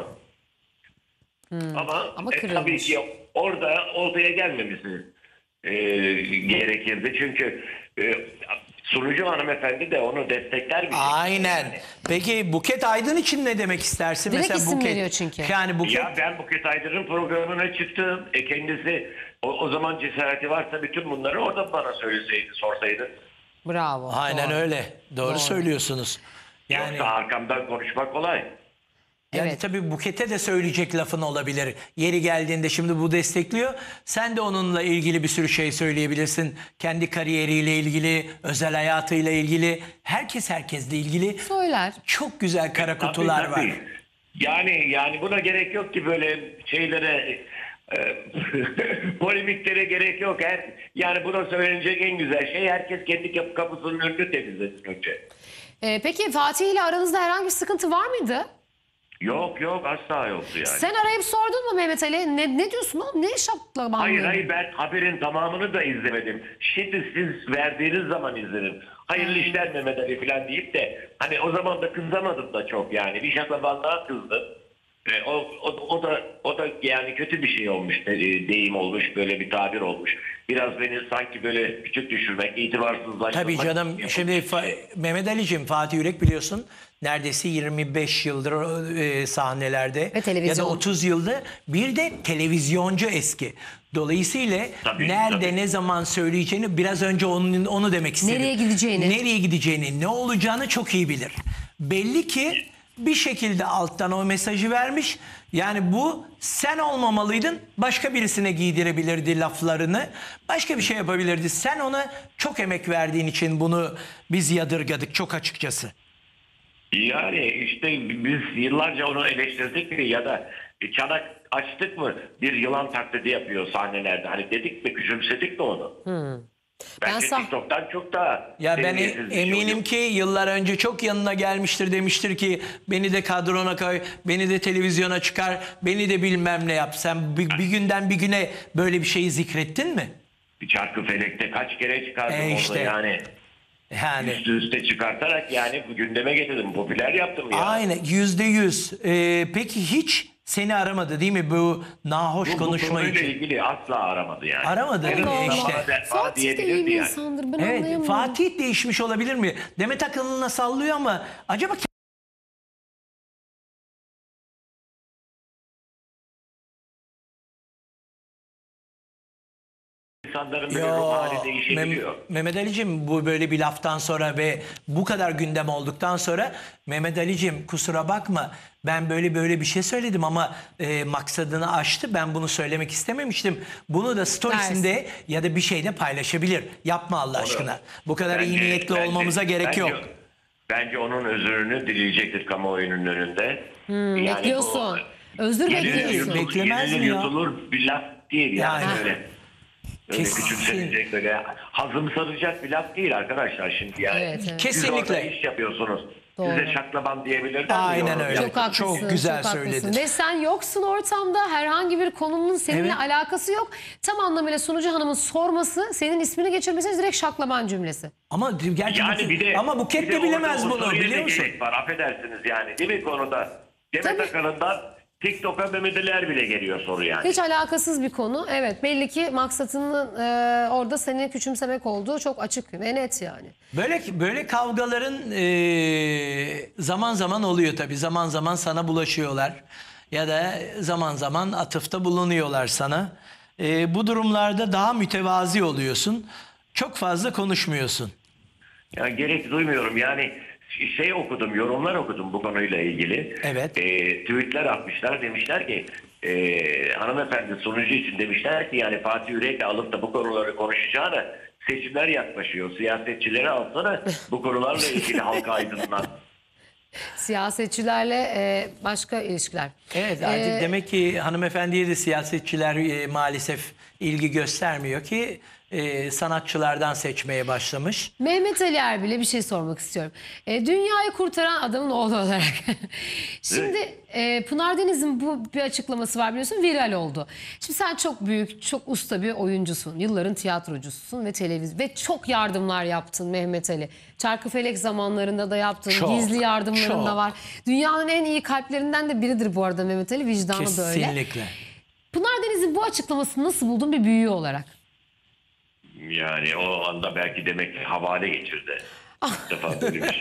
Ama, Ama e, kırılmış. tabii ki orada ortaya gelmemesi e, gerekirdi. Çünkü e, sunucu hanımefendi de onu destekler bir şey. Aynen. Peki Buket Aydın için ne demek istersin? Direkt Mesela isim Buket, veriyor çünkü. Yani Buket Ya ben Buket Aydın'ın programına çıktım. E kendisi o, o zaman cesareti varsa bütün bunları orada bana söyleseydi, sorsaydı. Bravo. aynen Doğru. öyle. Doğru, Doğru. söylüyorsunuz. Yani Yoksa arkamdan konuşmak kolay. Yani Evet. tabii Buket'e de söyleyecek lafın olabilir. Yeri geldiğinde şimdi bu destekliyor. Sen de onunla ilgili bir sürü şey söyleyebilirsin. Kendi kariyeriyle ilgili, özel hayatıyla ilgili. Herkes herkesle ilgili. Söyler. Çok güzel kara Tabii, kutular tabii. var. Yani yani buna gerek yok ki böyle şeylere e, polemiklere gerek yok. Her, yani buna söylenecek en güzel şey herkes kendi kapı kapısının önünü temizlesin önce. E, peki Fatih ile aranızda herhangi bir sıkıntı var mıydı? Yok yok asla yoktu yani. Sen arayıp sordun mu Mehmet Ali? Ne, ne diyorsun oğlum? Ne şaklaban? Hayır böyle? hayır ben haberin tamamını da izlemedim. Şimdi siz verdiğiniz zaman izledim. Hayırlı işler Mehmet Ali falan deyip de hani o zaman da kızamadım da çok yani. Bir şaklabanlığa kızdım. E, o, o, o da o da yani kötü bir şey olmuş, e, deyim olmuş, böyle bir tabir olmuş. Biraz beni sanki böyle küçük düşürmek, itibarsızlaştırmak. Tabii canım. yapılmış. Şimdi Fa- Mehmet Ali'cim, Fatih Yürek biliyorsun neredeyse yirmi beş yıldır e, sahnelerde Ve televizyon. ya da otuz yılda, bir de televizyoncu eski. Dolayısıyla Tabii, nerede tabii. ne zaman söyleyeceğini, biraz önce onun onu demek istedim. Nereye gideceğini. Nereye gideceğini, ne olacağını çok iyi bilir. Belli ki bir şekilde alttan o mesajı vermiş. Yani bu sen olmamalıydın, başka birisine giydirebilirdi laflarını. Başka bir şey yapabilirdi. Sen ona çok emek verdiğin için bunu biz yadırgadık çok açıkçası. Yani işte biz yıllarca onu eleştirdik ya da çanak açtık mı bir yılan taklidi yapıyor sahnelerde. Hani dedik mi, küçümsedik de onu. Hmm. Bence Ben TikTok'tan çok daha Ya ben seviyesiz bir şey eminim oluyor. ki yıllar önce çok yanına gelmiştir, demiştir ki beni de kadrona koy, beni de televizyona çıkar, beni de bilmem ne yap. Sen bir, bir günden bir güne böyle bir şeyi zikrettin mi? Bir Çarkıfelek'te kaç kere çıkardım E onu işte. yani. Yani. Üstü üste çıkartarak yani bu gündeme getirdim. Popüler yaptım ya. Aynen yüzde yüz. Ee, peki hiç seni aramadı değil mi bu nahoş Bu, bu konuşma konuyla için? ilgili asla aramadı yani. Aramadı değil mi? Allah Allah. İşte. Bana de- bana Fatih de iyi diyebilirdi bir yani. insandır. Ben Evet, anlayamıyorum. Fatih değişmiş olabilir mi? Demet Akalın'la sallıyor ama acaba İnsanların böyle Yo, ruh hali değişebiliyor. Mem- Mehmet Ali'cim bu böyle bir laftan sonra ve bu kadar gündem olduktan sonra Mehmet Ali'cim kusura bakma ben böyle böyle bir şey söyledim ama e, maksadını aştı, ben bunu söylemek istememiştim. Bunu da storiesinde ya da bir şeyde paylaşabilir. Yapma Allah aşkına. Bu kadar iyi Bence- niyetli bence- olmamıza gerek bence- yok. Bence onun özrünü dileyecektir kamuoyunun önünde. Hmm, Yani bekliyorsun. bu- Özür Yenilir, bekliyorsun. yutulur, Beklemez yenilir, mi ya? yutulur bir laf değil yani, Yani. öyle. Öyle Kesin. küçümsenecek, böyle hazımsanacak bir laf değil arkadaşlar şimdi yani. Evet, evet. Siz Kesinlikle. orada iş yapıyorsunuz. Doğru. Size şaklaban diyebilirler. Aynen öyle. Çok haklısın. Çok güzel haklısın. söyledin. Ve sen yoksun ortamda. Herhangi bir konunun seninle Evet. alakası yok. Tam anlamıyla sunucu hanımın sorması, senin ismini geçirmesi direkt şaklaban cümlesi. Ama gerçi Yani bir de, ama Buket bir de bilemez orada o bunu soruya biliyor da musun? gerek var, affedersiniz yani. Değil mi konuda? Demet Tabii. Akalın'dan TikTok'a Mehmet'ler bile geliyor soru yani. Hiç alakasız bir konu. Evet, belli ki maksatının e, orada seni küçümsemek olduğu çok açık ve net yani. Böyle böyle kavgaların e, zaman zaman oluyor tabii. Zaman zaman sana bulaşıyorlar ya da zaman zaman atıfta bulunuyorlar sana. E, bu durumlarda daha mütevazi oluyorsun. Çok fazla konuşmuyorsun. Ya gerek duymuyorum yani, şey okudum, yorumlar okudum bu konuyla ilgili. Evet. Ee, tweetler atmışlar, demişler ki e, hanımefendi sunucu için demişler ki yani Fatih Yürek'le alıp da bu konuları konuşacağına seçimler yaklaşıyor. Siyasetçileri alsana bu konularla ilgili halka aydınlat. Siyasetçilerle e, başka ilişkiler. Evet artık Ee, demek ki hanımefendiye de siyasetçiler e, maalesef ilgi göstermiyor ki e, sanatçılardan seçmeye başlamış. Mehmet Ali Erbil'e bir şey sormak istiyorum. E, dünyayı kurtaran adamın oğlu olarak. Şimdi e, Pınar Deniz'in bu bir açıklaması var biliyorsun, viral oldu. Şimdi sen çok büyük, çok usta bir oyuncusun. Yılların tiyatrocususun ve televizyon ve çok yardımlar yaptın Mehmet Ali. Çarkıfelek zamanlarında da yaptın. Çok, Gizli yardımların çok. da var. Dünyanın en iyi kalplerinden de biridir bu arada Mehmet Ali. Vicdanı da öyle. Kesinlikle. Pınar Deniz'in bu açıklamasını nasıl buldun bir büyüğü olarak? Yani o anda belki demek ki havale geçirdi. İlk defa böyle bir şey.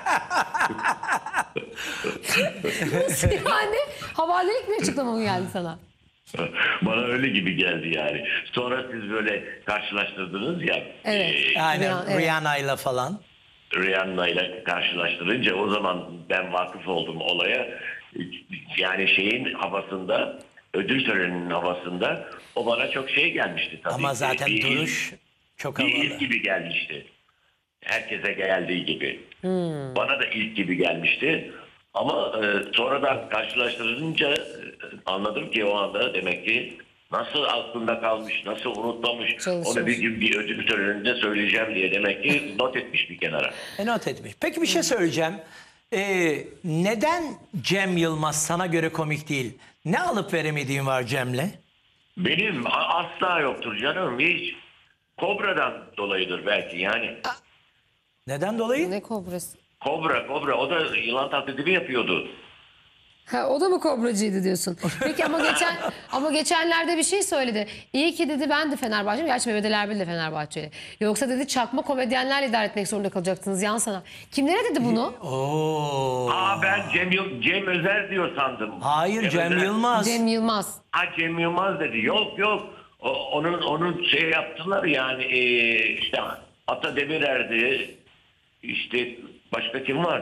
Nasıl yani? Havalelik mi açıklama mı geldi sana? Bana öyle gibi geldi yani. Sonra siz böyle karşılaştırdınız ya. Evet. e, Aynen Rihanna, evet. Rihanna'yla falan. Rihanna ile karşılaştırınca o zaman ben vakıf oldum olaya. Yani şeyin havasında, ödül töreninin havasında o bana çok şey gelmişti tabii. Ama zaten Bir- duruş çok bir havalı. ilk gibi gelmişti. Herkese geldiği gibi. Hmm. Bana da ilk gibi gelmişti. Ama e, sonradan karşılaştırınca e, anladım ki o anda demek ki nasıl aklında kalmış, nasıl unutmamış. Onu bir gün bir ödül töreninde söyleyeceğim diye demek ki not etmiş bir kenara. E, not etmiş. Peki bir şey söyleyeceğim. Ee, neden Cem Yılmaz sana göre komik değil? Ne alıp veremediğin var Cem'le? Benim a- asla yoktur canım, hiç. Kobra'dan dolayıdır belki yani. Neden dolayı? Ne kobrası? Kobra, Kobra. O da yılan taklidi yapıyordu. Ha, o da mı kobracıydı diyorsun? Peki ama geçen ama geçenlerde bir şey söyledi. İyi ki dedi ben de Fenerbahçe'yim. Gerçi Mehmet Ali Erbil de Fenerbahçeli. Yoksa dedi çakma komedyenlerle idare etmek zorunda kalacaktınız yan sana. Kimlere dedi bunu? Oo. Aa ben Cem, Yıl- Cem Özer diyor sandım. Hayır Cem Özer. Yılmaz. Cem Yılmaz. Ha Cem Yılmaz dedi. Yok yok. O, onun onun şey yaptılar yani e, işte Ata Demirer'di. İşte başka kim vardı?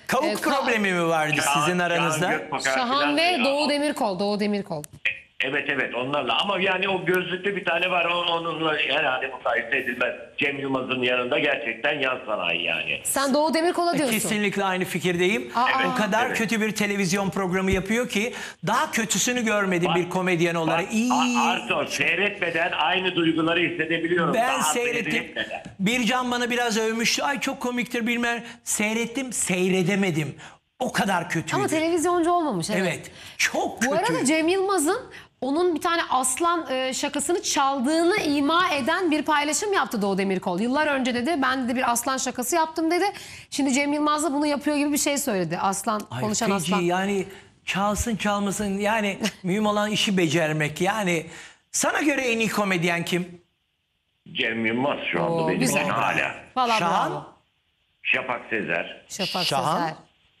Kavuk Ee, Ka- problemi mi vardı sizin aranızda? Gökbakar Şahan falan ve ya. Doğu Demirkol. Doğu Demirkol. Evet evet onlarla ama yani o gözlüklü bir tane var o- onunla herhalde mukayese edilmez. Cem Yılmaz'ın yanında gerçekten yan sanayi yani. Sen Doğu Demirkol'a diyorsun. Kesinlikle aynı fikirdeyim. Aa, o kadar evet. kötü bir televizyon programı yapıyor ki daha kötüsünü görmedim bir komedyen olarak. Bak, İyi. A- Arto seyretmeden aynı duyguları hissedebiliyorum. Ben Daha seyrettim. seyretmeden. Bircan bana biraz övmüştü. Ay çok komiktir bilmem. Seyrettim, seyredemedim. O kadar kötüydü. Ama televizyoncu olmamış. Evet. Evet. Çok kötü. Bu arada Cem Yılmaz'ın onun bir tane aslan e, şakasını çaldığını ima eden bir paylaşım yaptı Doğu Demirkol. Yıllar önce dedi ben de bir aslan şakası yaptım dedi. Şimdi Cem Yılmaz da bunu yapıyor gibi bir şey söyledi. Aslan, Ay, konuşan feci, aslan. yani çalsın çalmasın yani mühim olan işi becermek. Yani sana göre en iyi komedyen kim? Cem Yılmaz şu anda Oo, benim güzel. için hala. Vallahi Şahan? bravo. Şafak Sezer. Şafak Şahan? Sezer.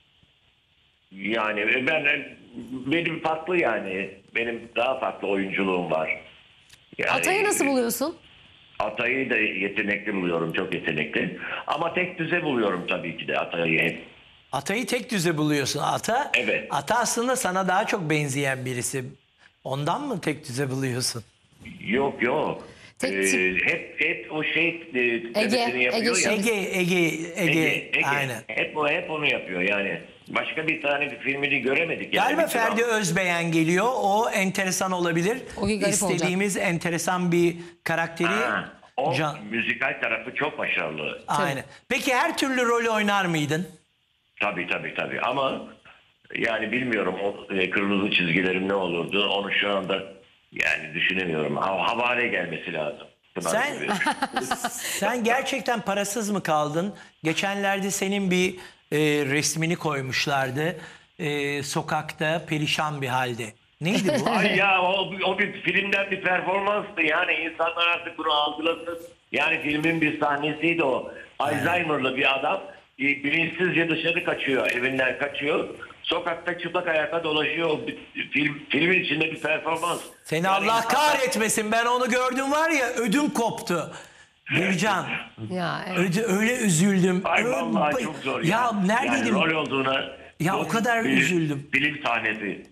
Yani ben benim farklı yani. Benim daha farklı oyunculuğum var. Yani, Atay'ı nasıl buluyorsun? Atay'ı da yetenekli buluyorum. Çok yetenekli. Ama tek düze buluyorum tabii ki de Atay'ı hep. Atayı tek düze buluyorsun. Ata, Evet. Ata aslında sana daha çok benzeyen birisi. Ondan mı tek düze buluyorsun? Yok yok. Tek Ee, tip- hep hep o şey e, tepesini yapıyor Ege ya. Ege, Ege, Ege, Ege, Ege. aynen. Hep o hep onu yapıyor yani. Başka bir tane bir filmini göremedik. Yani Galiba bir Ferdi tane. Özbeğen geliyor. O enteresan olabilir. O garip İstediğimiz enteresan bir karakteri. Ha, o Can- müzikal tarafı çok başarılı. Aynen. Peki her türlü rolü oynar mıydın? Tabii tabii tabii ama yani bilmiyorum o e, kırmızı çizgilerim ne olurdu onu şu anda yani düşünemiyorum. Ha, havale gelmesi lazım. Pınar Sen gibi. sen gerçekten parasız mı kaldın? Geçenlerde senin bir e, resmini koymuşlardı. E, sokakta perişan bir halde. Neydi bu? Ay ya o, o bir filmden bir performanstı yani insanlar artık bunu algılasın. Yani filmin bir sahnesiydi o. Alzheimer'lı bir adam e, bilinçsizce dışarı kaçıyor, evinden kaçıyor. Sokakta çıplak ayakta dolaşıyor. O bir Film, filmin içinde bir performans. Seni Yani Allah insanlar- kahretmesin. Ben onu gördüm var ya ödüm koptu. Bircan. Ya evet. öde- öyle üzüldüm. Ay Ö- vallahi çok zor. Ya yani. neredeydim? Yani rol olduğuna. Ya o kadar film- üzüldüm. Film sahnesi.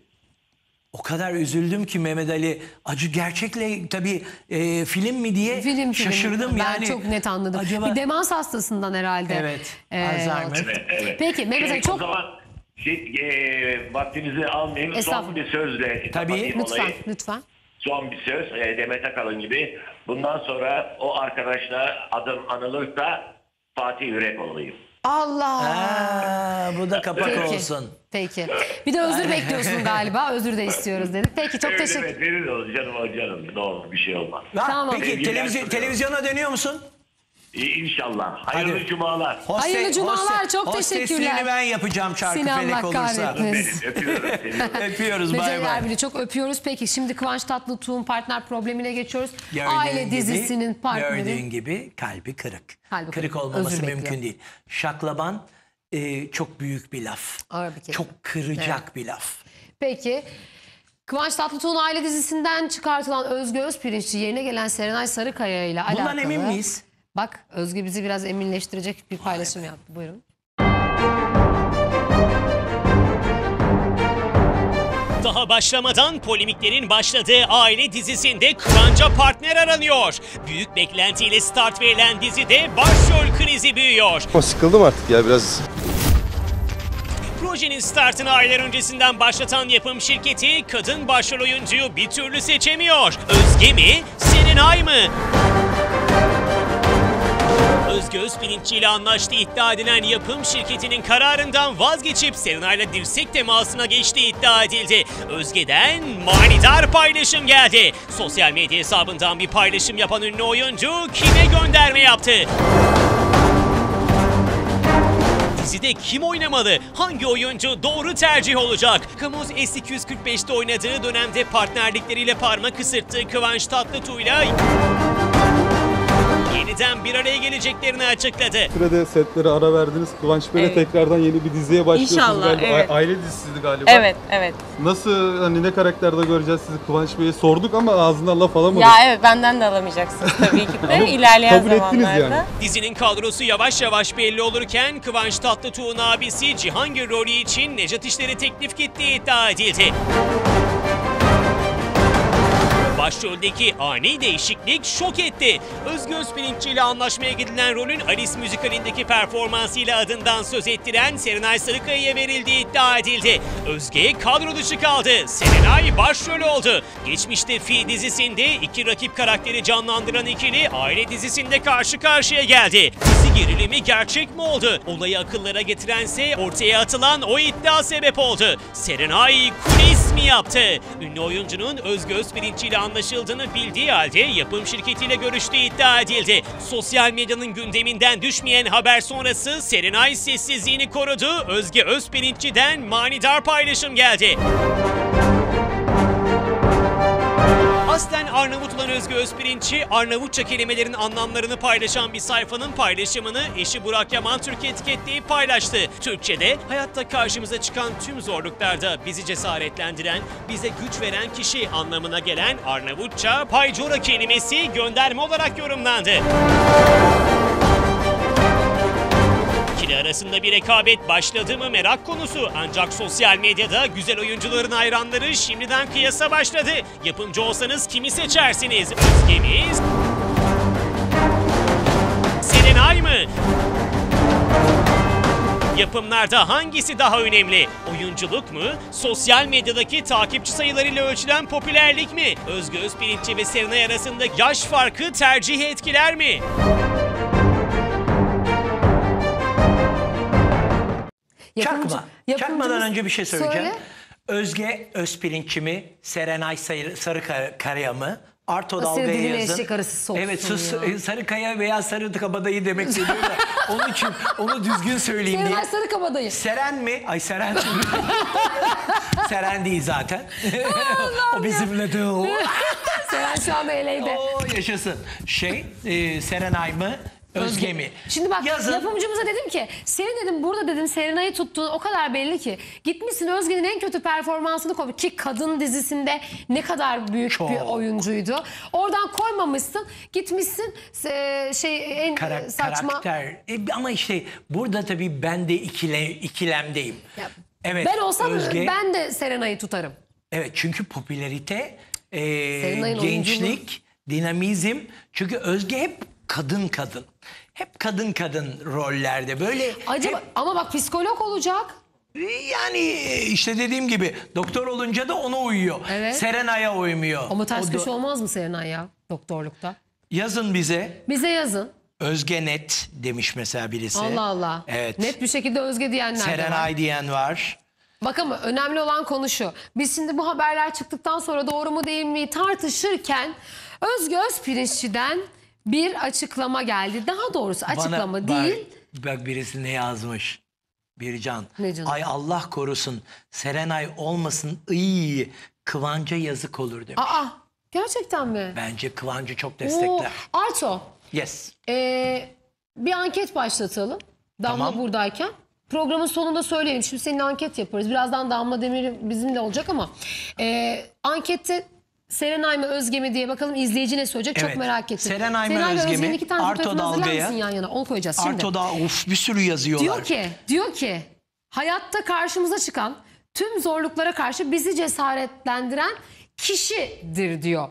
O kadar üzüldüm ki Mehmet Ali. Acı gerçekle tabii e, film mi diye Film film. şaşırdım ben yani. çok net anladım. Acaba... Bir demans hastasından herhalde. Evet, Ee, Alzheimer. Evet, evet. Peki Mehmet Şey, Ali çok... O zaman şey, e, vaktinizi almayayım. Son Estağfurullah. bir sözle Tabii. kapatayım Lütfen, olayı. lütfen. Son bir söz e, Demet Akalın gibi. Bundan sonra o arkadaşla adım anılırsa Fatih Yürek olayım. Allah. Aa, bu da kapak Peki. olsun. Peki. Bir de özür bekliyorsun galiba. Özür de istiyoruz dedik. Peki çok Evet, teşekkür evet verir olur canım o canım. Ne olur bir şey olmaz. Ha, Tamam. Peki Sevgiler televizyon, sunuyorum. televizyona dönüyor musun? İyi, İnşallah. Hayırlı Hadi. cumalar. Hayırlı cumalar, çok teşekkürler. Hostesliğini ben yapacağım Seni Çarkıfelek Allah olursa. kahretmesin. Benim, öpüyorum. seviyorum. Öpüyoruz bay Recep bay. Erbil'i çok öpüyoruz. Peki şimdi Kıvanç Tatlıtuğ'un partner problemine geçiyoruz. Gördüğün Aile gibi- dizisinin partneri. Gördüğün gibi kalbi kırık. Kalbi kırık kırık, olmaması özür mümkün bekliyor. değil. Şaklaban e, çok büyük bir laf. Ağır bir kelime. Çok kıracak Evet. bir laf. Peki Kıvanç Tatlıtuğ'un aile dizisinden çıkartılan Özge Özpirinççi yerine gelen Serenay Sarıkaya ile alakalı. Bundan emin miyiz? Bak Özge bizi biraz eminleştirecek bir paylaşım yaptı. Buyurun. Daha başlamadan polemiklerin başladığı Aile dizisinde Kıvanç'a partner aranıyor. Büyük beklentiyle start verilen dizide başrol krizi büyüyor. Ama sıkıldım artık ya biraz. Projenin startını aylar öncesinden başlatan yapım şirketi kadın başrol oyuncuyu bir türlü seçemiyor. Özge mi, Serenay mı? Özge Özpirinççi ile anlaştığı iddia edilen yapım şirketinin kararından vazgeçip Serenay'la dirsek temasına geçtiği iddia edildi. Özge'den manidar paylaşım geldi. Sosyal medya hesabından bir paylaşım yapan ünlü oyuncu kime gönderme yaptı? Dizide kim oynamalı? Hangi oyuncu doğru tercih olacak? Kamus S iki yüz kırk beşte oynadığı dönemde partnerlikleriyle parmak ısırttığı Kıvanç Tatlıtuğ'yla Yeniden bir araya geleceklerini açıkladı. Sürede setlere ara verdiniz. Kıvanç Bey'le Evet. tekrardan yeni bir diziye başlıyorsunuz İnşallah, galiba. evet. A- Aile dizisiydi galiba. Evet, evet. Nasıl, hani ne karakterde göreceğiz sizi? Kıvanç Bey'e sorduk ama ağzından laf alamadık. Ya evet, benden de alamayacaksınız tabii ki de ilerleyen kabul ettiniz zamanlarda. yani. Dizinin kadrosu yavaş yavaş belli olurken Kıvanç Tatlıtuğ'un abisi Cihangir rolü için Nejat İşler'e teklif gittiği iddia edildi. Başroldeki ani değişiklik şok etti. Özge Özpirinççi ile anlaşmaya gidilen rolün Alice müzikalindeki performansıyla adından söz ettiren Serenay Sarıkaya'ya verildiği iddia edildi. Özge kadro dışı kaldı. Serenay başrol oldu. Geçmişte Fi dizisinde iki rakip karakteri canlandıran ikili aile dizisinde karşı karşıya geldi. Dizi gerilimi gerçek mi oldu? Olayı akıllara getirense ortaya atılan o iddia sebep oldu. Serenay kulis mi yaptı? Ünlü oyuncunun Özge Özpirinççi ile anlaşıldığını bildiği halde yapım şirketiyle görüştüğü iddia edildi. Sosyal medyanın gündeminden düşmeyen haber sonrası Serenay sessizliğini korudu. Özge Özpirinççi'den manidar paylaşım geldi. Aslen Arnavut olan Özge Özpirinççi, Arnavutça kelimelerin anlamlarını paylaşan bir sayfanın paylaşımını eşi Burak Yaman Türk etiketleyip paylaştı. Türkçe'de hayatta karşımıza çıkan tüm zorluklarda bizi cesaretlendiren, bize güç veren kişi anlamına gelen Arnavutça paycora kelimesi gönderme olarak yorumlandı. İkili arasında bir rekabet başladı mı merak konusu. Ancak sosyal medyada güzel oyuncuların hayranları şimdiden kıyasa başladı. Yapımcı olsanız kimi seçersiniz? Özge mi? Serenay mı? Yapımlarda hangisi daha önemli? Oyunculuk mu? Sosyal medyadaki takipçi sayılarıyla ölçülen popülerlik mi? Özge Özpirinççi ve Serenay arasında yaş farkı tercihi etkiler mi? Yapımcı- Çakma. yapımcımız- Çakmadan önce bir şey söyleyeceğim. Söyle. Özge Özpirinççi mi? Serenay Sarı- Sarıkaya mı? Arto O senin Dalga'ya diline yazın. eşek arısı soksun Evet, sus, ya. Sarıkaya veya Sarı Kabadayı demek istiyorum da onun için onu düzgün söyleyeyim diye. Serenay Sarıkabadayı. Seren mi? Ay Seren. Seren değil zaten. O bizimle de o. Seren şu anda L A'de. Oo, yaşasın. Şey, e, Serenay mı? Özge mi? Şimdi bak Yazın. yapımcımıza dedim ki senin dedim burada dedim Serenay'ı tuttuğun o kadar belli ki gitmişsin Özge'nin en kötü performansını koy ki kadın dizisinde ne kadar büyük Çok. bir oyuncuydu. Oradan koymamışsın gitmişsin e, şey en Kara- saçma. Karakter. E, ama işte burada tabii ben de ikile, ikilemdeyim. Ya, Evet. ben olsam Özge, ben de Serenay'ı tutarım. Evet, çünkü popülarite, e, Serenay'ın gençlik, dinamizm. Çünkü Özge hep kadın kadın. Hep kadın kadın rollerde böyle. Acaba hep- ama bak psikolog olacak. yani işte dediğim gibi doktor olunca da ona uyuyor. Evet. Serenay'a uymuyor. Ama ters O da- köşe olmaz mı Serenay ya doktorlukta? Yazın bize. Bize yazın. Özge net demiş mesela birisi. Allah Allah. Evet. Net bir şekilde Özge diyenler de var. Serenay diyen var. Bak ama önemli olan konu şu. Biz şimdi bu haberler çıktıktan sonra doğru mu değil mi tartışırken Özge Özpirinççi'den bir açıklama geldi. Daha doğrusu açıklama Bana- değil. Bak, bak birisi ne yazmış? Bircan. Ne canım? Ay Allah korusun. Serenay olmasın. İyi. Kıvanç'a yazık olur demiş. Aa gerçekten mi? Bence Kıvanç'ı çok Oo, destekler. Arto Yes. ee, bir anket başlatalım. Damla Tamam. buradayken. Programın sonunda söyleyelim. Şimdi seninle anket yaparız. Birazdan Damla Demir bizimle olacak ama ee, ankette Serenay mı Özge mi diye bakalım izleyici ne söyleyecek Evet. çok merak ettim. Serenay mı, ve Özge mi? Özge'nin iki tane Arto fotoğrafını hazırlar Dalga'ya. mısın yan yana? Onu koyacağız şimdi. Arto da uf bir sürü yazıyorlar. Diyor ki, diyor ki hayatta karşımıza çıkan tüm zorluklara karşı bizi cesaretlendiren kişidir diyor.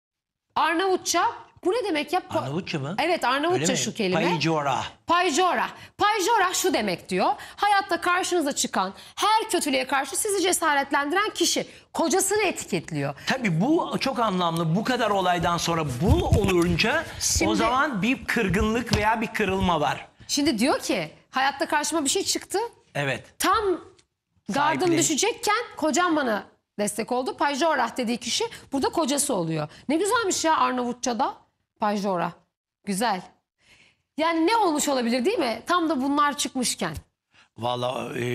Arnavutça bu ne demek ya? Pa- Arnavutça mı? Evet Arnavutça Öyle mi? şu kelime. Paycora. Payjora. Payjora şu demek diyor. Hayatta karşınıza çıkan her kötülüğe karşı sizi cesaretlendiren kişi. Kocasını etiketliyor. Tabii bu çok anlamlı. Bu kadar olaydan sonra bu olunca Şimdi- o zaman bir kırgınlık veya bir kırılma var. Şimdi diyor ki hayatta karşıma bir şey çıktı. Evet. Tam gardım Sahipli. düşecekken kocam bana destek oldu. Payjorah dediği kişi burada kocası oluyor. Ne güzelmiş ya Arnavutça'da Payjorah. Güzel. Yani ne olmuş olabilir değil mi? Tam da bunlar çıkmışken. Valla e,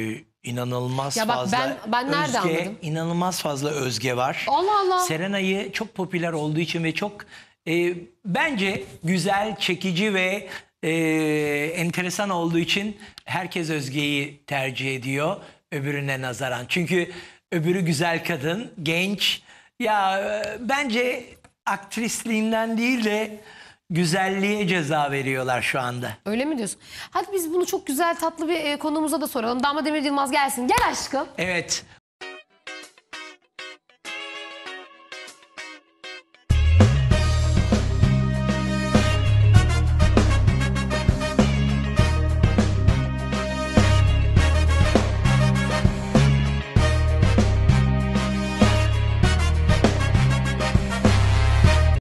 inanılmaz Ya bak fazla ben- ben nerede Özge, anladım? inanılmaz fazla Özge var. Allah Allah. Serenay'ı çok popüler olduğu için ve çok E, bence güzel, çekici ve e, enteresan olduğu için herkes Özge'yi tercih ediyor öbürüne nazaran. Çünkü öbürü güzel kadın, genç. Ya e, bence aktrisliğinden değil de güzelliğe ceza veriyorlar şu anda. Öyle mi diyorsun? Hadi biz bunu çok güzel tatlı bir e, konuğumuza da soralım. Damla Demir Yılmaz gelsin. Gel aşkım. Evet,